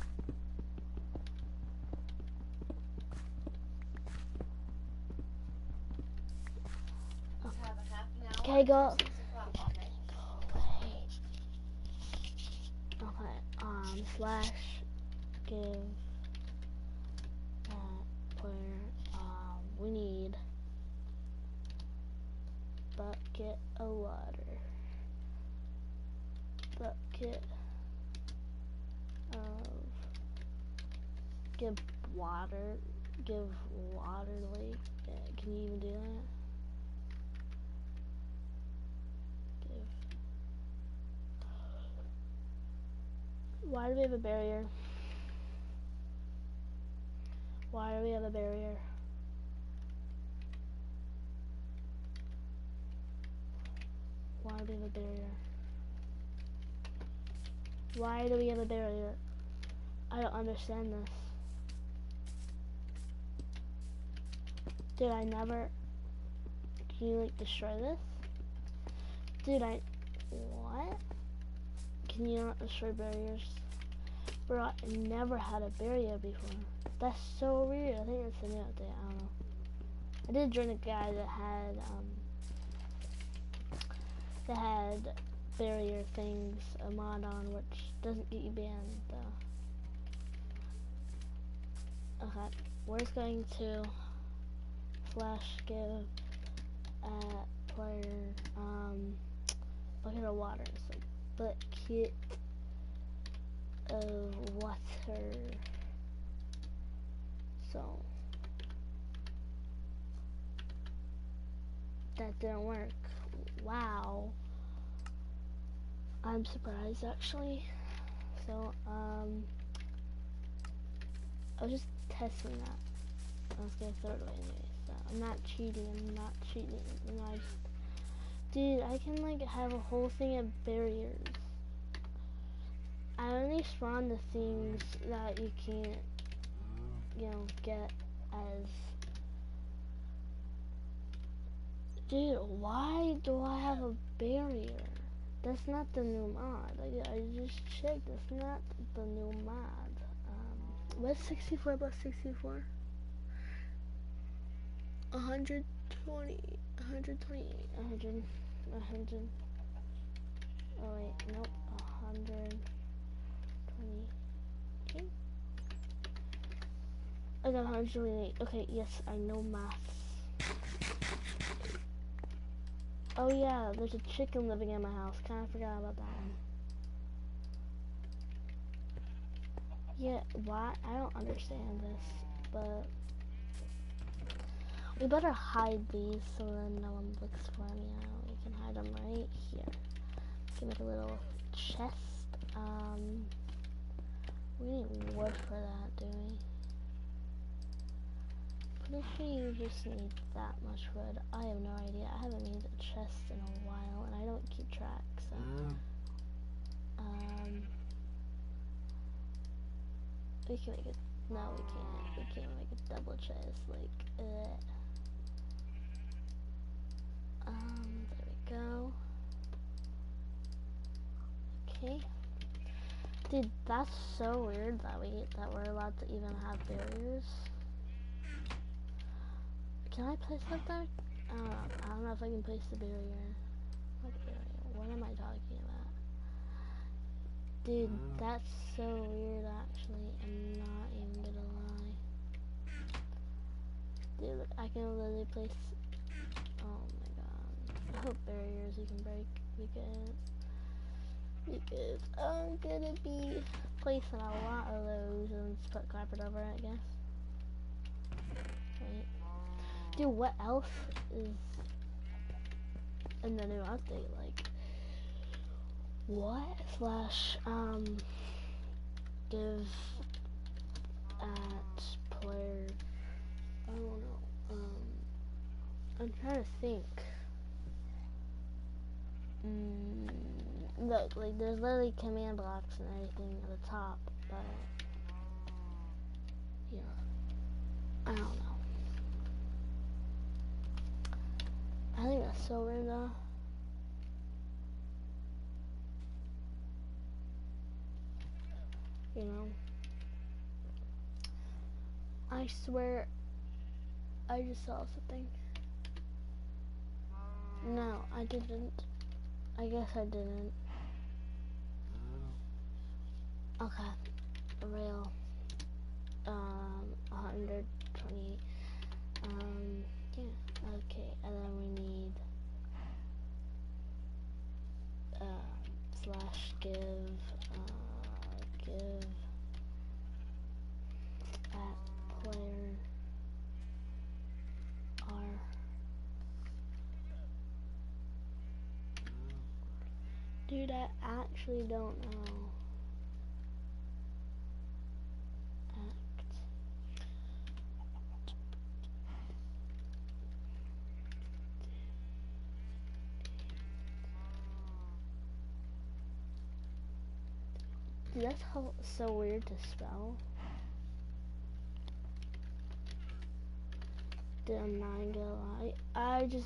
Okay, go. Go away. Okay, slash give where we need bucket of water. Bucket of give water like can you even do that? Why do we have a barrier? Why do we have a barrier? Why do we have a barrier? Why do we have a barrier? I don't understand this. Did I never... Can you like destroy this? Dude, what? Can you not destroy barriers? Bro, I never had a barrier before. That's so weird. I think it's a new update. I don't know. I did join a guy that had barrier things, a mod on, which doesn't get you banned though. Okay, we're just going to slash give at player bucket of water. So bucket of water. So that didn't work. Wow. I'm surprised actually. So I was just testing that. I was gonna throw it away anyway. So I'm not cheating. You know, dude, I can like have a whole thing of barriers. I only spawn the things that you can't, you know, get as... Dude, why do I have a barrier? That's not the new mod. Like, I just checked, that's not the new mod. What's 64 plus 64? 120, 128, 100. Oh wait, nope, 128. I got 128. Okay, yes, I know maths. Oh yeah, there's a chicken living in my house. Kinda forgot about that one. Yeah, why? I don't understand this, but we better hide these so then no one looks for me. We can hide them right here. We can make a little chest. We need wood for that, do we? Pretty sure you just need that much wood. I have no idea. I haven't made a chest in a while, and I don't keep track, so. We can make it. No, we can't. We can't make a double chest. Like, there we go. Okay. Dude, that's so weird that we're allowed to even have barriers. Can I place that there? I don't know if I can place the barrier. What barrier? What am I talking about? Dude, that's so weird actually. I'm not even gonna lie. Dude, I can literally place... Oh my god. I hope barriers you can break because I'm gonna be placing a lot of those and just put carpet over it, I guess. Wait. Dude, what else is in the new update? Like, what? Slash, give at player, I don't know, I'm trying to think. Look, like, there's literally command blocks and everything at the top, but, yeah, I don't know. I think that's so weird though. You know, I swear I just saw something. No, I didn't. I guess I didn't. Okay, rail, 128, yeah, okay, and then we need, slash give at player R. Dude, I actually don't know. Dude, that's so weird to spell. Dude, I'm not gonna lie. I just...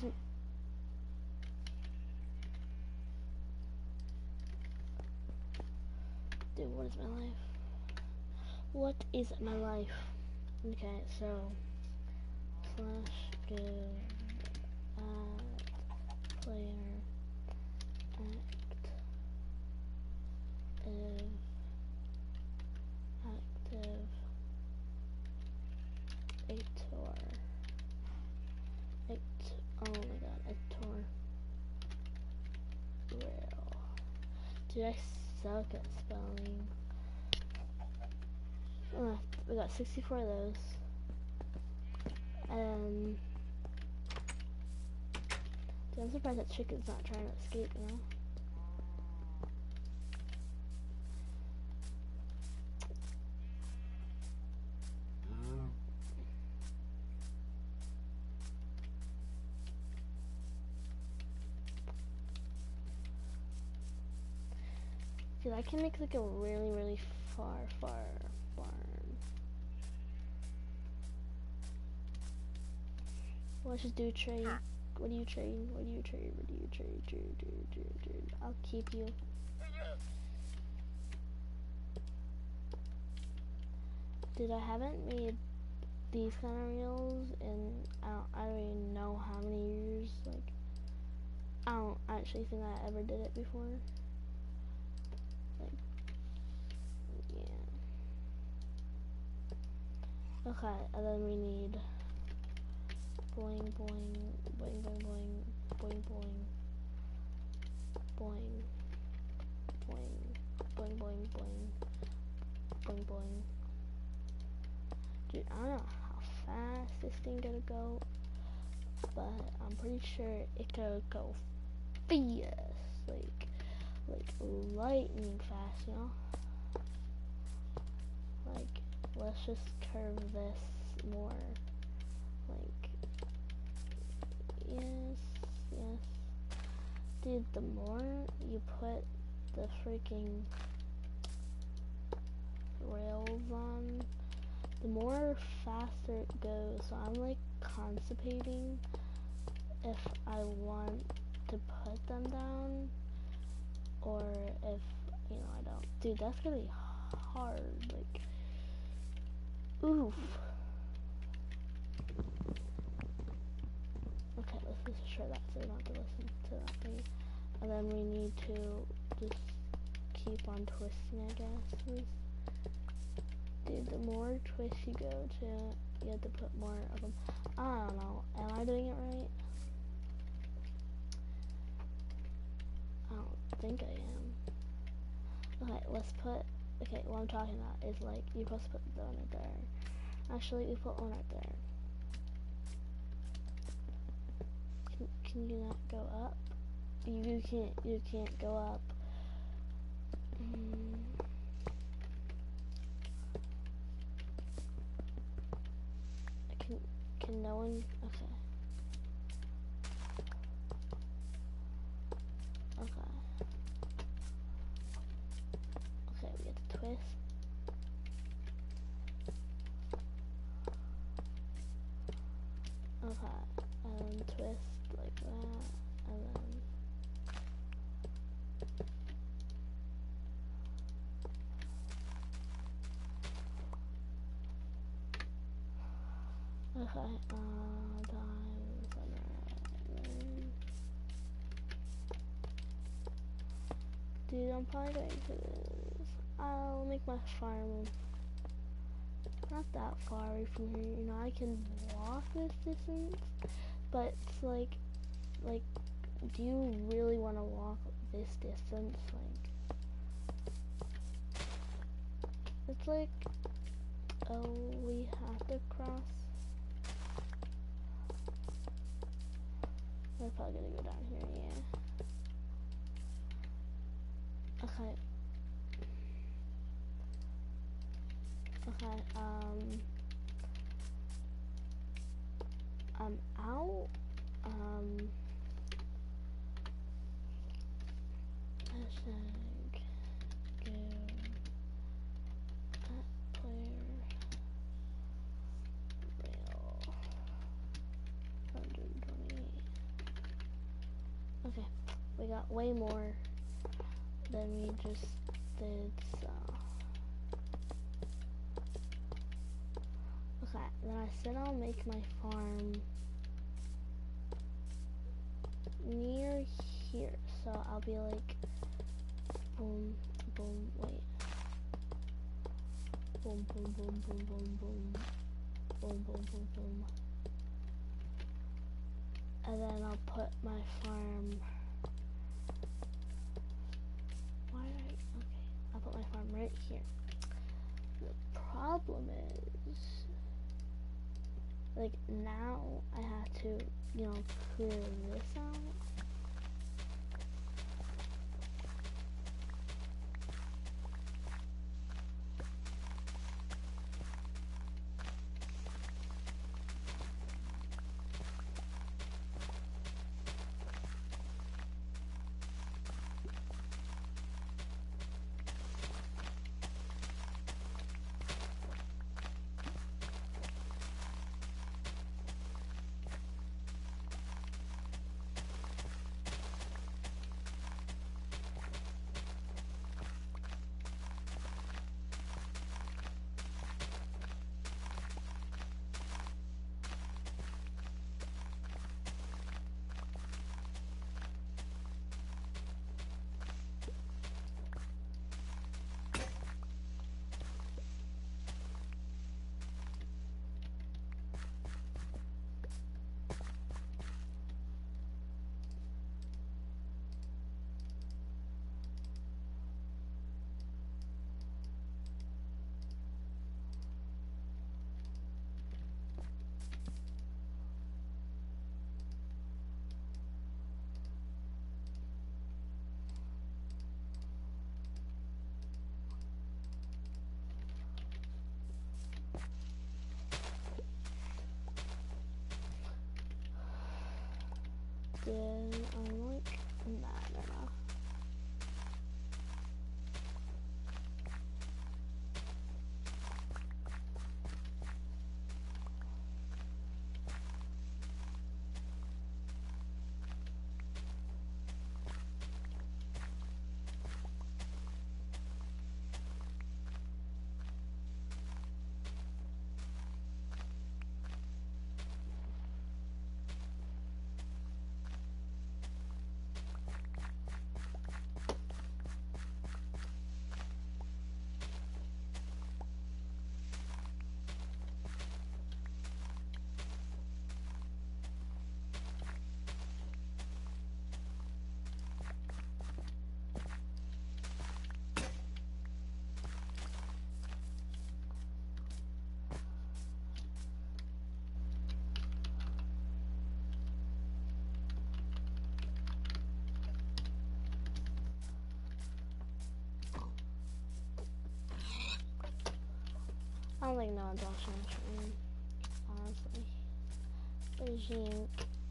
Dude, what is my life? What is my life? Okay, so... Slash give player active Aitor. Oh my god, Aitor. Rail. Dude, I suck at spelling. We got 64 of those. Dude, I'm surprised that chicken's not trying to escape, you know? Dude, I can make like a really, really far farm. Let's just do trade. What do you trade? What do you trade? What do you trade? Trade. I'll keep you. Dude, I haven't made these kind of reels in I don't even know how many years. Like, I don't actually think I ever did it before. Like, yeah. Okay, and then we need boing boing boing boing boing boing boing boing boing boing boing boing boing boing. Dude, I don't know how fast this thing gonna go, but I'm pretty sure it gonna go fast, like lightning fast, you know? Like, let's just curve this more, like, yes. Dude, the more you put the freaking rails on, the more faster it goes. So I'm like constipating if I want to put them down or if, you know, I don't. Dude, that's gonna be hard. Like, oof. Okay, let's just try that so we don't have to listen to that thing. And then we need to just keep on twisting, I guess. Dude, the more twists you go to, you have to put more of them. I don't know. Am I doing it right? I don't think I am. Okay, let's put... Okay, what I'm talking about is, like, you're supposed to put the one right there. Actually, we put one right there. Can you not go up? You can't go up. Can no one? Okay. Okay, we get to twist. Okay, and then twist like that, and then okay, dude, I'm probably going to this. I'll make my farm not that far away from here. You know, I can walk this distance, but it's like, do you really want to walk this distance? Like, it's like, oh, we have to cross. We're probably gonna go down here, yeah. Okay. Okay, I'm out. Hashtag go at player rail 128. Okay, we got way more than we just did, so. Okay, then I said I'll make my farm near here, so I'll be like, boom, boom, wait. Boom, boom, boom, boom, boom, boom. Boom, boom, boom, boom. And then I'll put my farm, okay, I'll put my farm right here. The problem is, like, now I have to, you know, clear this out. then I'm like mad right now. I don't think no one's watching the stream, honestly. Beijing.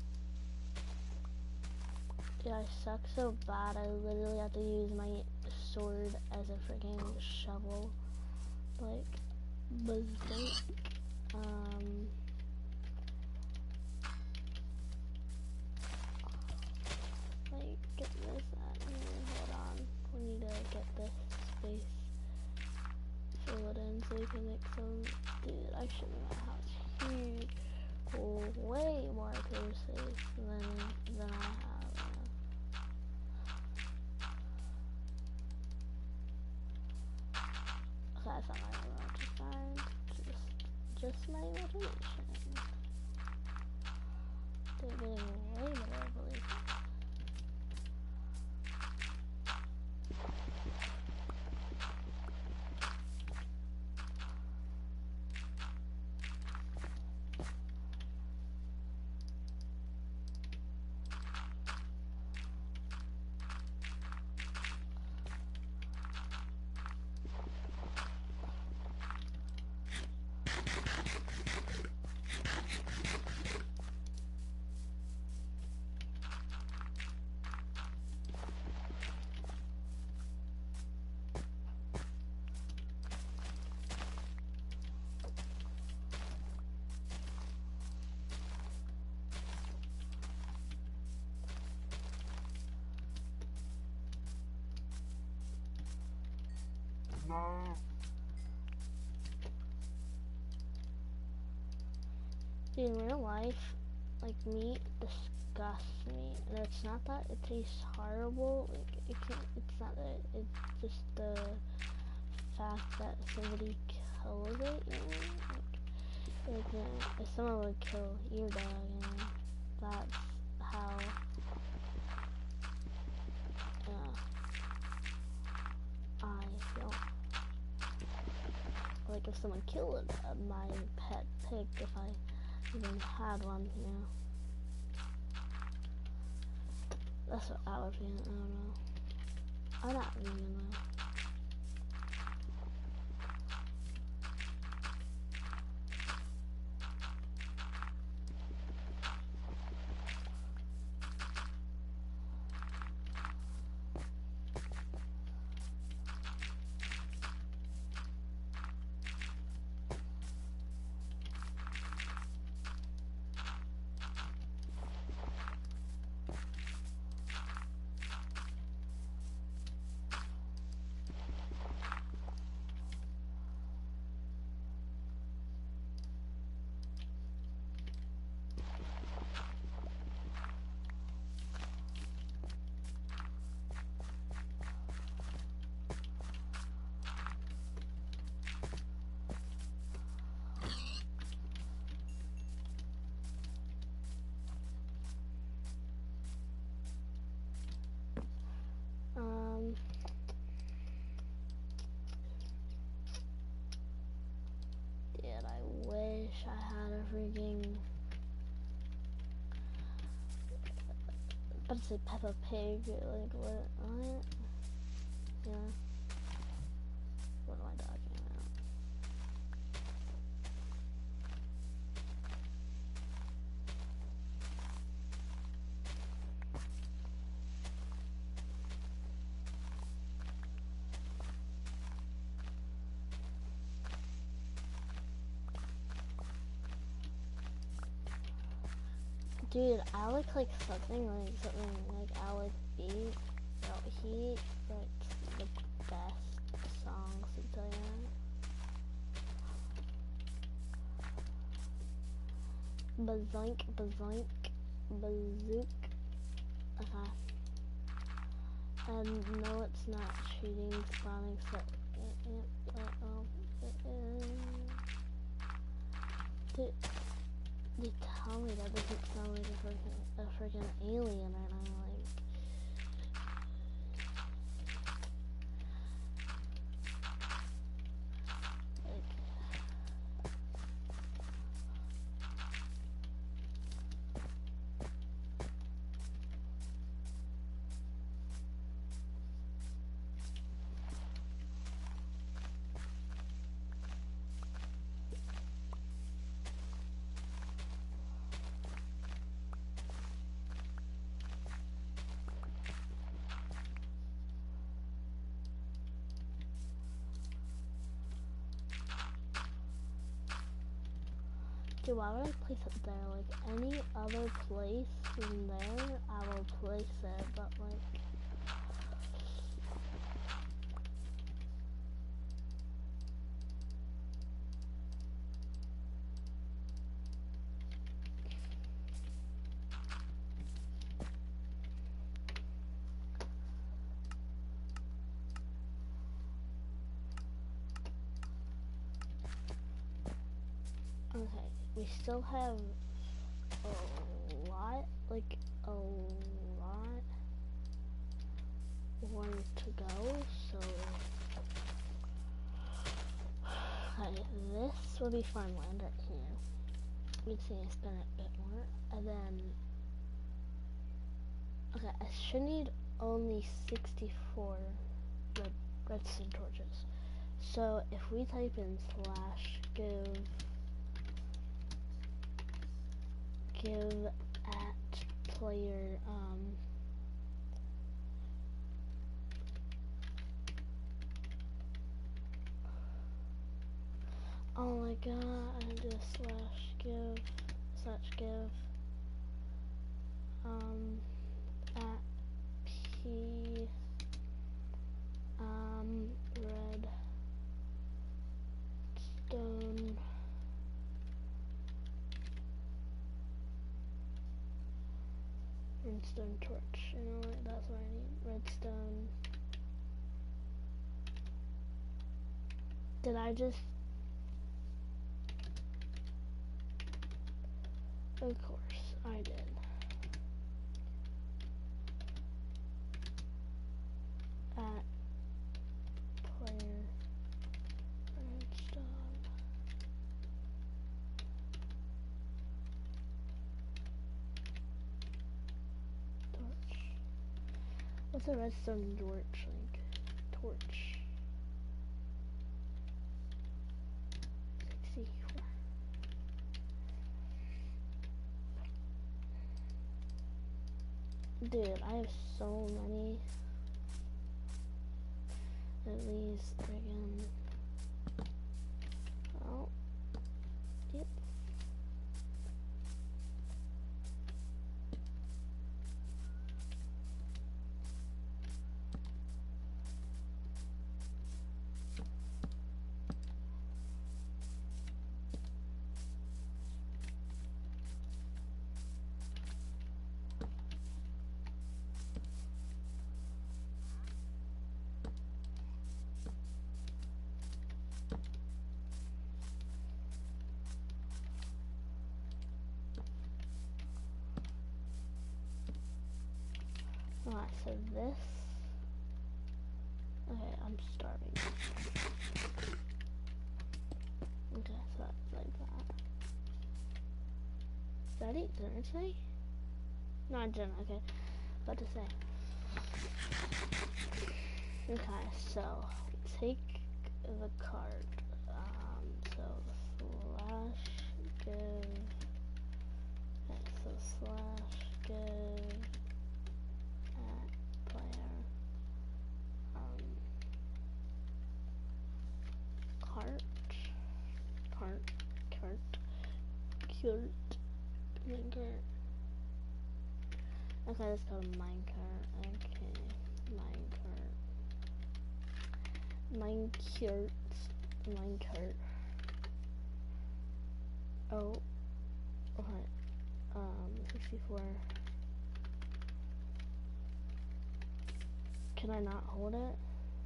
Dude, I suck so bad, I literally have to use my sword as a freaking shovel. Like, berserk. Like, get this out of here, hold on. We need to get this space filled in so we can make some, dude, I shouldn't have huge, way more clear space than I have. Okay, that's not my imagination. Just my imagination. They're getting way better, I believe. No. Dude, in real life, like, meat disgusts me. And it's not that it tastes horrible, like, it's not that, it's just the fact that somebody kills it, you know? Like, if someone would kill your dog, you know, that's how, I feel. Like, if someone killed my pet pig, if I even had one, you know. That's what I would feel, I don't know. I'm not vegan though. Dude, I wish I had a freaking, about to say Peppa Pig, like, what? Yeah. What am I talking about? Dude, I like something like Alec B. Bro, he writes the best songs, I tell you. Bazoink, bazoink, bazook. Okay. And no, it's not cheating, spawning, so. Dude, they tell me that doesn't sound like a freaking alien right now, like. Dude, why would I place it there? Like, any other place in there, I will place it, but like... Okay, we still have a lot, like a lot more to go, so okay, this will be farmland right here. We'd see I spin it a bit more, and then okay, I should need only 64 redstone torches. So if we type in /give at player oh my god, I do a /give at p redstone torch. You know what? That's what I need. Redstone. Did I just? Of course, I did. At player redstone. Torch. What's a redstone torch like? Torch. 64. Dude, I have so many of these friggin'. Oh, yep. Alright, so this. Okay, I'm starving. Okay, so that's like that. Did I eat dinner today? No, I didn't. Okay, what to say? Okay, so take the card. So /give. Okay, so /give at player cart, curt, linger, Okay, let's go to minecart. Okay, minecart. Oh, okay. 64. Can I not hold it?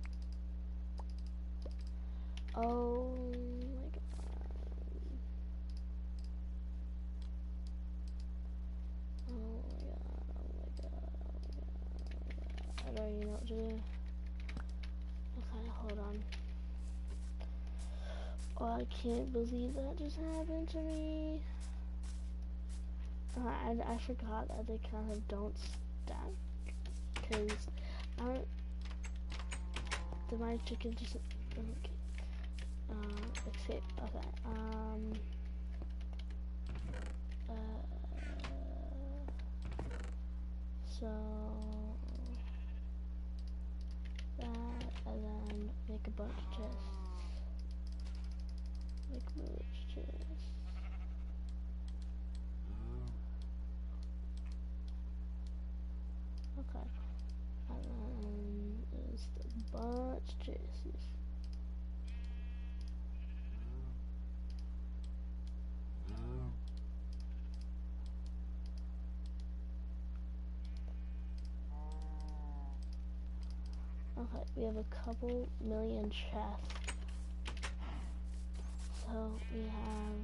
Oh my god. Oh my god. Oh my god. I don't even know what to do. Okay, hold on. Oh, I can't believe that just happened to me. I forgot that they kind of don't stack. Because I don't. My chicken just. Okay. Escape. Okay. So that, and then make a bunch of chests. Make a bunch of chests. Okay. And then just a bunch of chests. Okay, we have a couple million chests. So we have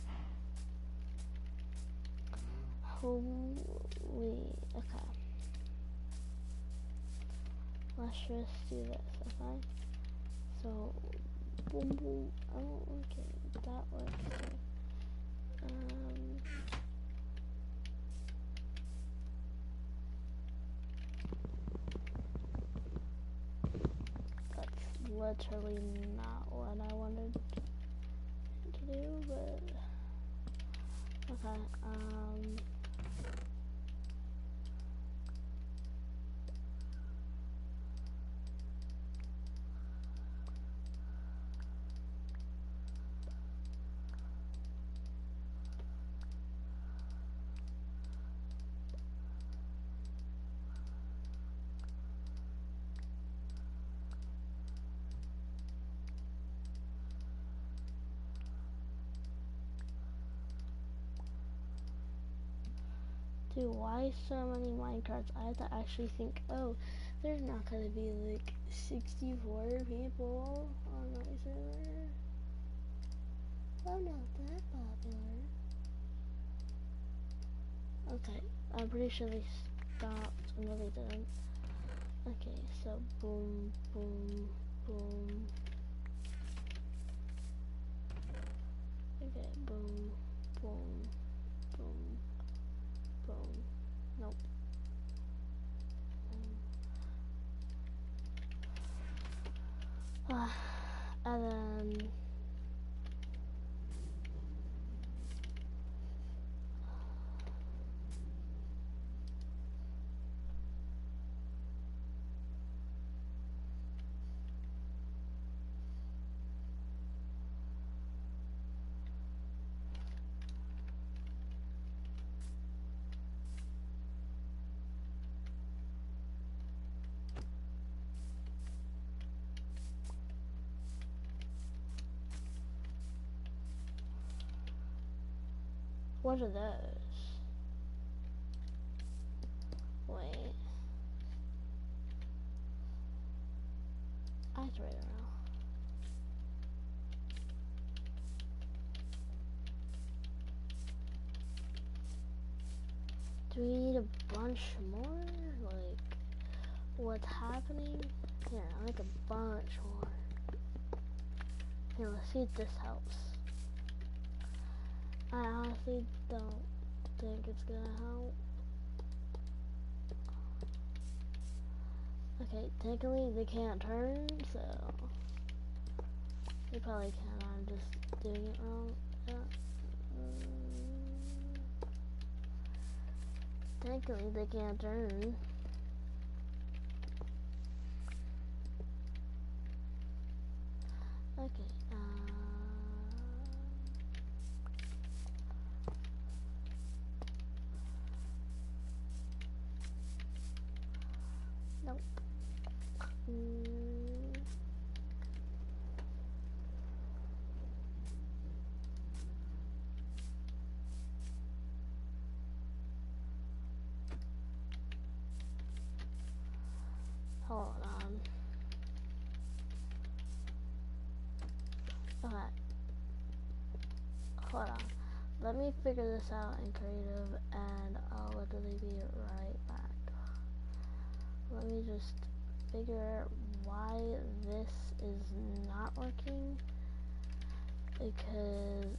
okay. Let's just do this, okay? So boom boom. Oh, okay, that works too. That's literally not what I wanted to do, but okay, dude, why so many minecarts? I had to actually think, oh, there's not gonna be like 64 people on my server. I'm not that popular. Okay, I'm pretty sure they stopped. No, they didn't. Okay, so boom, boom, boom. Okay, boom, boom, boom, boom. Nope. And then what are those? Wait. I have to write it now. Do we need a bunch more? Like, what's happening? Here, I'll make a bunch more. Here, let's see if this helps. I honestly don't think it's gonna help. Okay, technically they can't turn, so they probably can. I'm just doing it wrong. Yeah. Technically they can't turn. Okay. Nope. Hold on. Okay. Hold on. Let me figure this out in creative and I'll literally be right back. Let me just figure out why this is not working. Because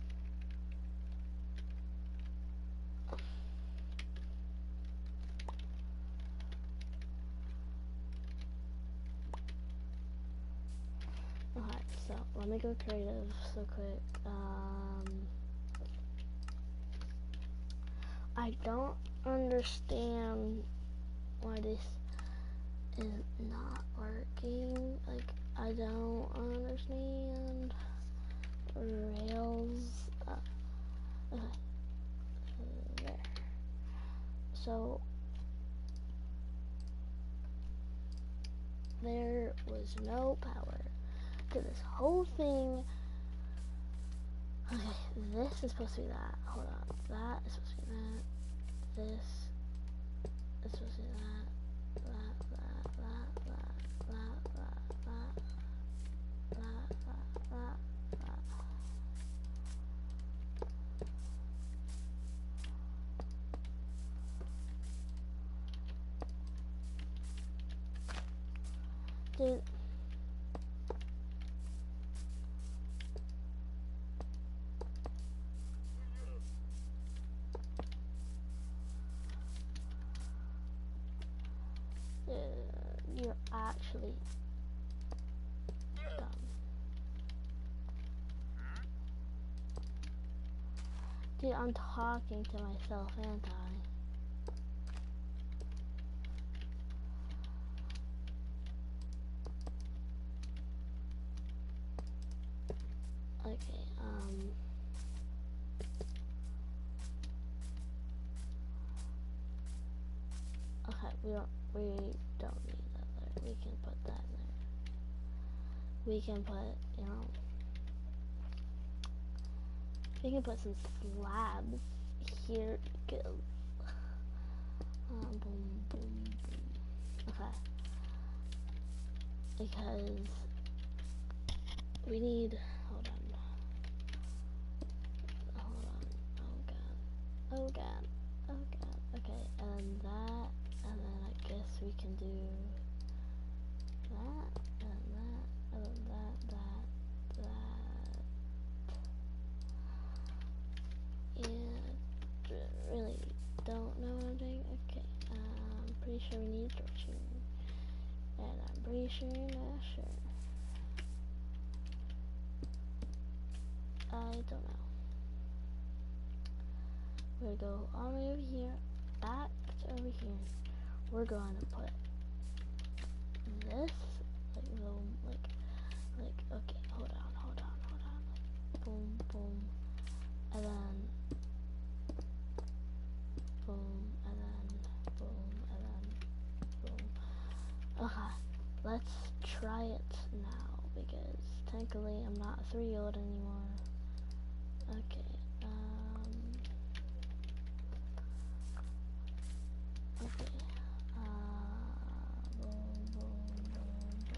okay, so let me go creative so quick. I don't understand why this is not working. Like, I don't understand. Rails. Okay. There. So there was no power to this whole thing. Okay, this is supposed to be that. Hold on. That is supposed to be that. This is supposed to be that. Dude. You're actually dumb. Dude, I'm talking to myself, ain't I? Okay, okay, we don't need that there. We can put that in there. We can put, you know, we can put some slabs here because, boom, boom, boom. Okay. Because we need, hold on, oh god, okay, and that, and then I guess we can do that, and that, and then that, and really don't know what I'm doing. Okay, I'm pretty sure we need torching, and I'm pretty sure not sure. I don't know. We're gonna go all the way over here, back to over here. We're going to put this, okay, hold on, like, boom, boom, and then, boom, and then, boom, and then, boom. Okay, let's try it now, because technically I'm not a 3-year-old anymore. Okay, okay, boom, boom, boom, boom.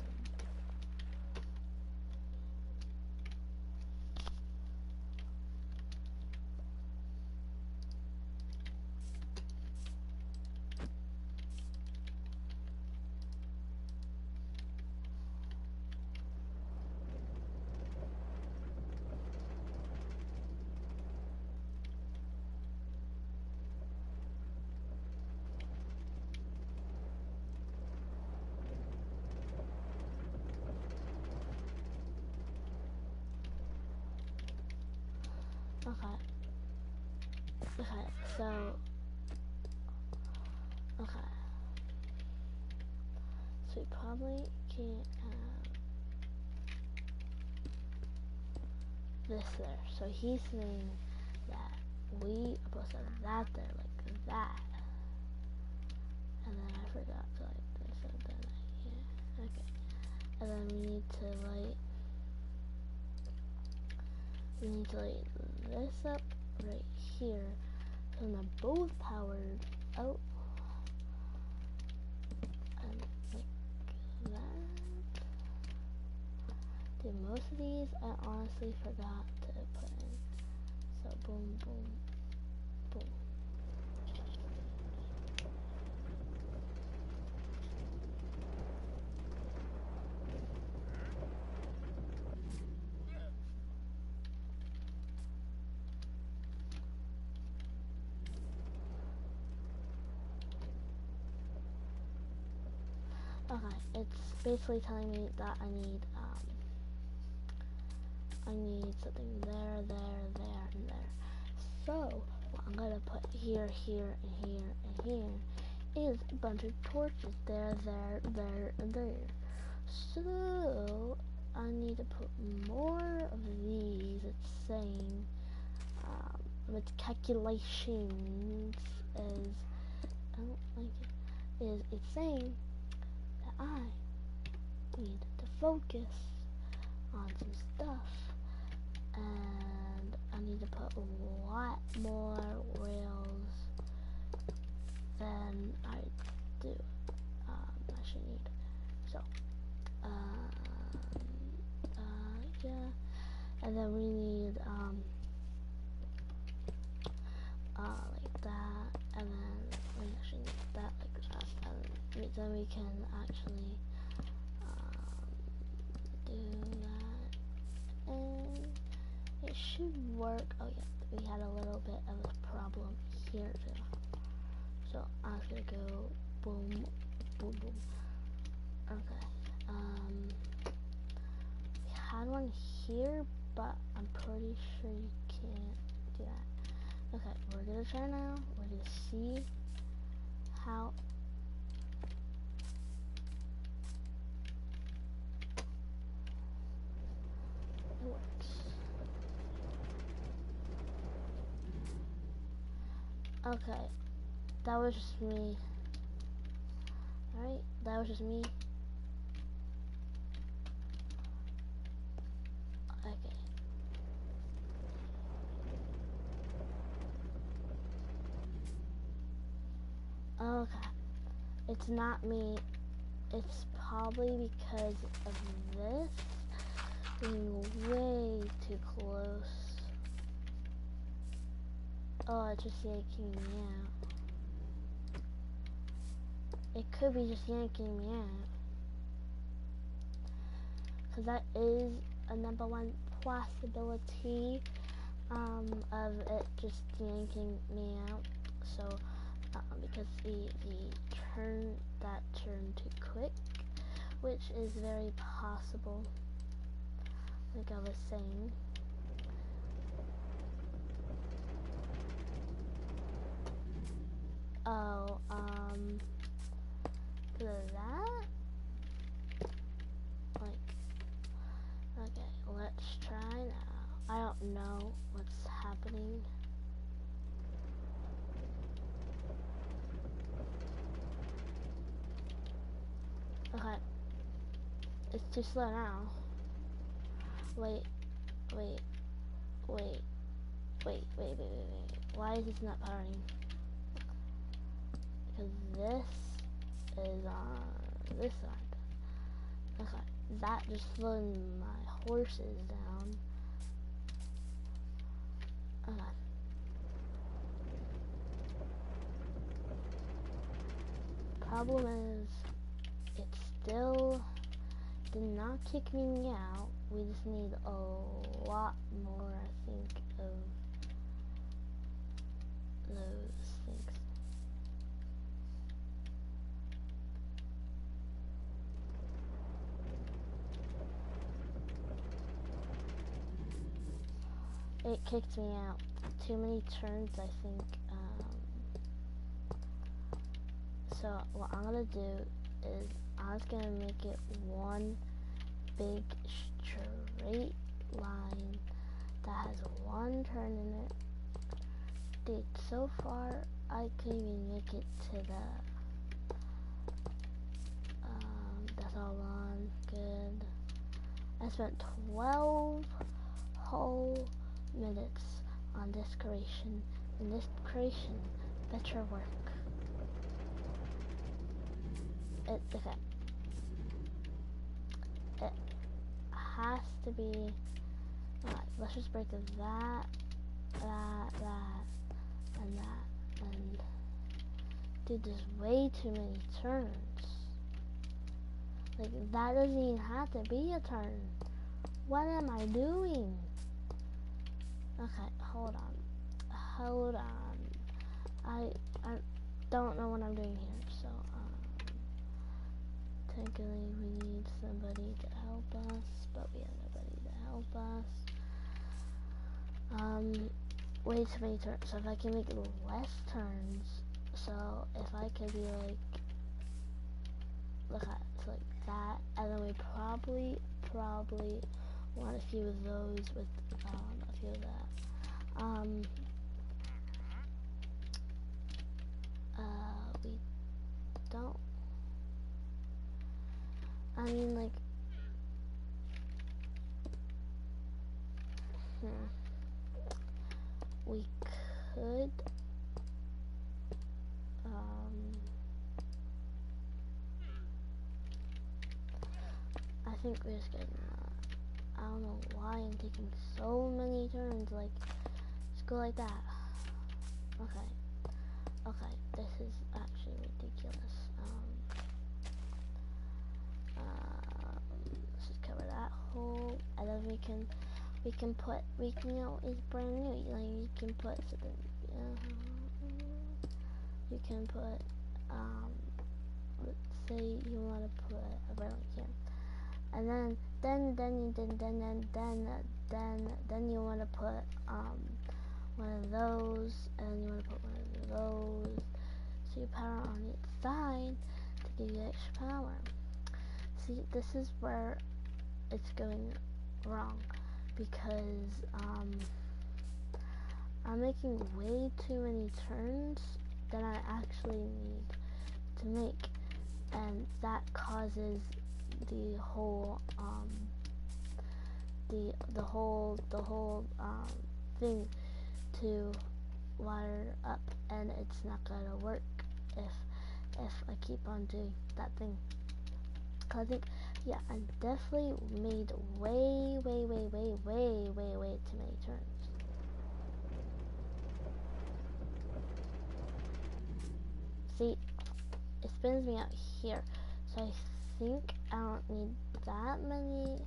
Okay, so, okay, so we probably can't have this there, so he's saying that we are supposed to have that there, like that, and then I forgot to like this, to light. We need to light this up right here. So they're both powered out. And like that. Dude, most of these I honestly forgot to put in. So boom, boom, boom. Okay, it's basically telling me that I need something there, and there. So what I'm gonna put here, and here, and here is a bunch of torches there, and there. So I need to put more of these. It's saying with calculations is I don't like it. Is it's saying that I need to focus on some stuff, and I need to put a lot more rails than I do. Actually need. So, yeah, and then we need like that, and then we actually need that like that, and then we can actually do that, and it should work. Oh yeah, we had a little bit of a problem here too. So I was gonna go boom, boom, boom. Okay. We had one here, but I'm pretty sure you can't do that. Okay, we're gonna try now. We're gonna see how it works. Okay, that was just me. Alright, that was just me. Okay. Okay. It's not me. It's probably because of this being way too close. Oh, it's just yanking me out. It could be just yanking me out. Because that is a #1 possibility of it just yanking me out. So, because the that turned too quick, which is very possible, like I was saying. Oh, that? Like, okay, let's try now. I don't know what's happening. Okay, it's too slow now. Wait. Why is this not powering? Because this is on this side. Okay, that just slowed my horses down. Okay. Problem is, it still did not kick me out. We just need a lot more, I think, of those things. It kicked me out. Too many turns, I think. So what I'm gonna do is I'm just gonna make it one big straight line that has one turn in it. Dude, so far I couldn't even make it to the that's all on good. I spent 12 whole minutes on this creation, and this creation better work. Okay. It has to be. Alright, let's just break that, and that. And dude, there's way too many turns. Like, that doesn't even have to be a turn. What am I doing? Okay, hold on. I don't know what I'm doing here, so, technically we need somebody to help us, but we have nobody to help us. Way too many turns, so if I can make less turns, so if I could be like, look at it, like that, and then we probably want a few of those with, a few of that. We don't, I mean, like, we could, I think we're just gonna, I don't know why I'm taking so many turns, like, just go like that. Okay, this is actually ridiculous. Let's just cover that hole, and then we can put, you know, it's brand new, like, you can put something, you can put, let's say you want to put a rail here, and then you want to put, one of those, and you want to put one of those, so you power on each side to give you extra power. See, this is where it's going wrong, because I'm making way too many turns than I actually need to make, and that causes the whole the whole thing to wire up, and it's not gonna work if I keep on doing that thing. Cause I think, yeah, I definitely made way too many turns. See, it spins me out here, so I think I don't need that many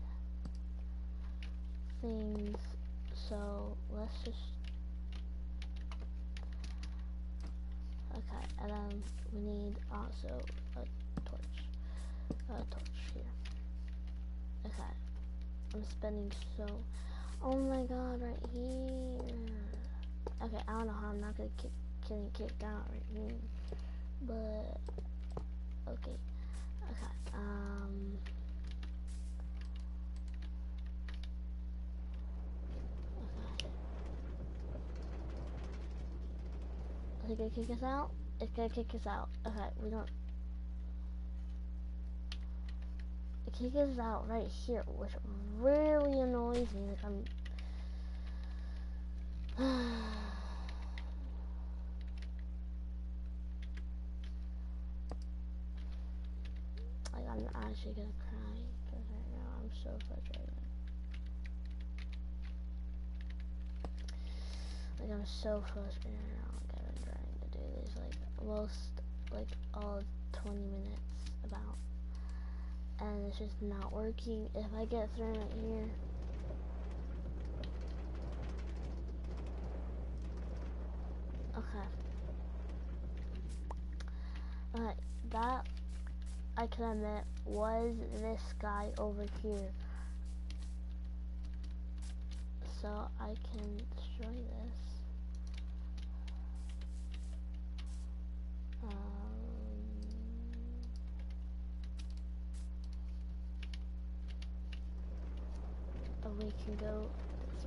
things, so let's just, okay, and then we need also a torch here. Okay, I'm spending so, oh my god, right here. Okay, I don't know how I'm not gonna getting kicked out right here, but okay. Is it gonna kick us out? It's gonna kick us out. Okay, we don't. It kicks us out right here, which really annoys me. Like, I'm. Like, I'm actually gonna cry because right now I'm so frustrated. Like, I'm so frustrated right now. Like, I've been trying to do this, like, almost, like, all 20 minutes about. And it's just not working. If I get thrown right here. Okay. Alright, that, I can admit, was this guy over here. So I can destroy this. Or we can go this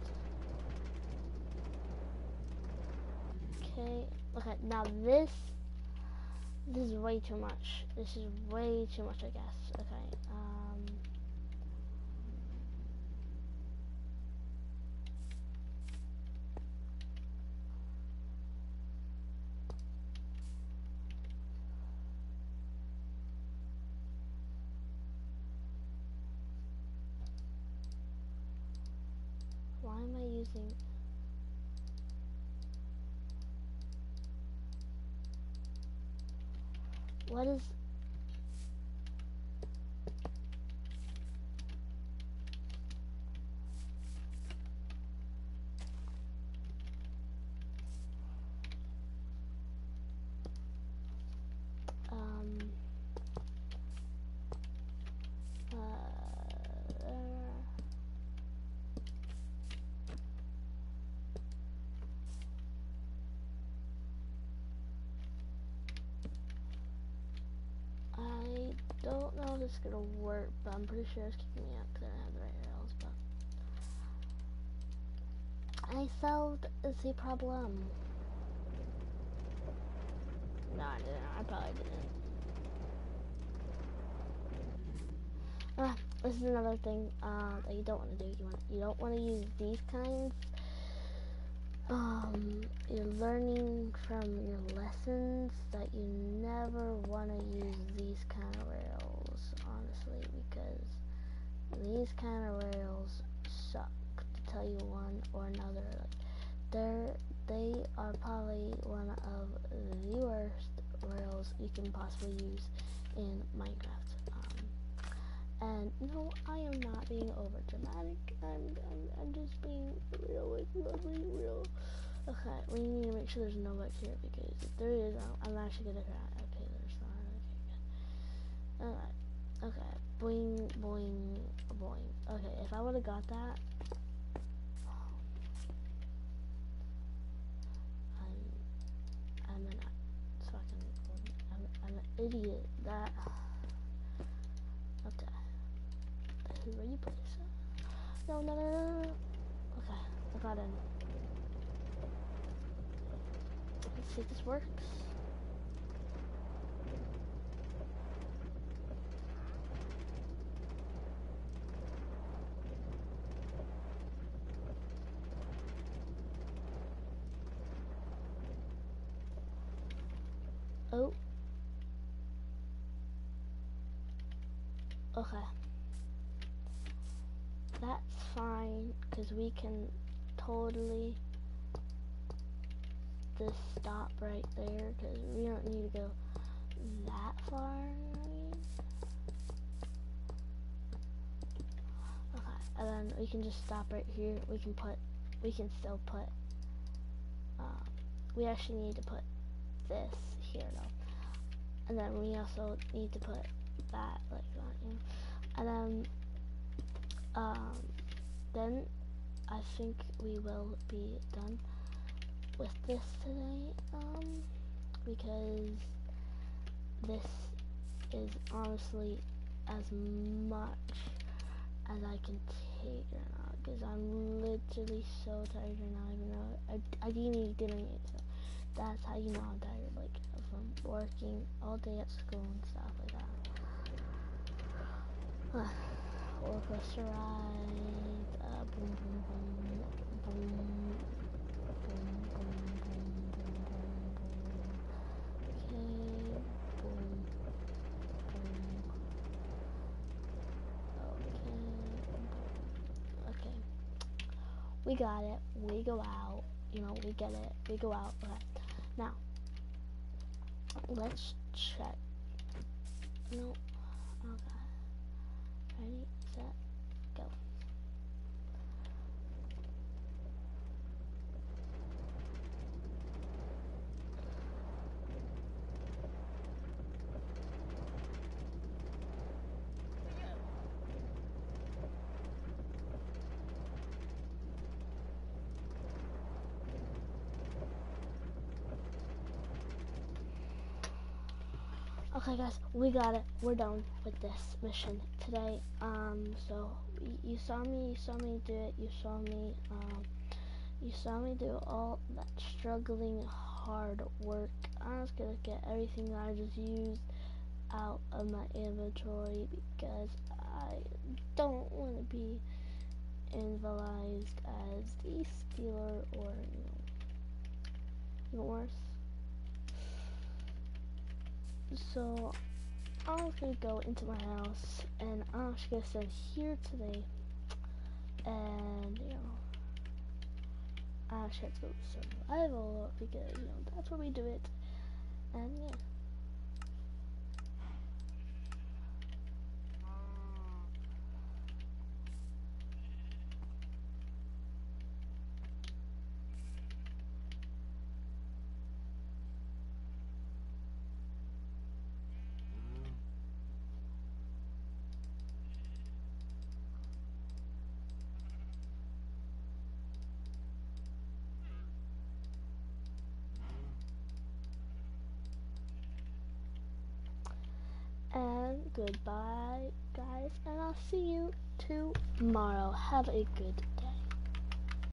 route. Okay, now this is way too much. This is way too much, I guess. Okay, using. What is... I don't know if it's gonna work, but I'm pretty sure it's kicking me out because I don't have the right rails, but I solved the problem. No, I didn't. I probably didn't. This is another thing that you don't want to do. You don't want to use these kinds. You're learning from your lessons that you never want to use these kind of rails, honestly, because these kind of rails suck, to tell you one or another. Like, they are probably one of the worst rails you can possibly use in Minecraft. And no, I am not being over dramatic. I'm just being real, like lovely, real. Okay, we need to make sure there's no bugs here, because if there is, I'm actually gonna cry. Okay, there's not. Okay, good. Alright. Okay. Boing, boing, boing. Okay, if I would have got that, I'm an fucking, I'm an idiot. That. Okay. Where you place it? No. Okay, I got in. Let's see if this works. Oh. Okay. That's fine, because we can totally just stop right there, because we don't need to go that far. I mean. Okay, and then we can just stop right here. We can still put, we actually need to put this here though. And then we also need to put that like that, you know. And then I think we will be done with this today, because this is honestly as much as I can take right now, because I'm literally so tired right now, even though I didn't even doing it, so that's how you know I'm tired, like, from working all day at school and stuff like that. Roller coaster ride, boom, boom, boom, boom, boom, boom, boom, boom, boom, okay, boom, boom, okay, we got it, we go out, you know, we get it, we go out, okay, now, let's check, no, okay, ready, set, go. Okay guys, we got it. We're done with this mission today. So you saw me do it. You saw me do all that struggling hard work. I was gonna get everything that I just used out of my inventory, because I don't want to be invalidized as the stealer, or even worse. So I was gonna go into my house, and I'm just gonna sit here today, and I actually have to go to survival because, you know, that's where we do it. And yeah. And goodbye, guys, and I'll see you tomorrow. Have a good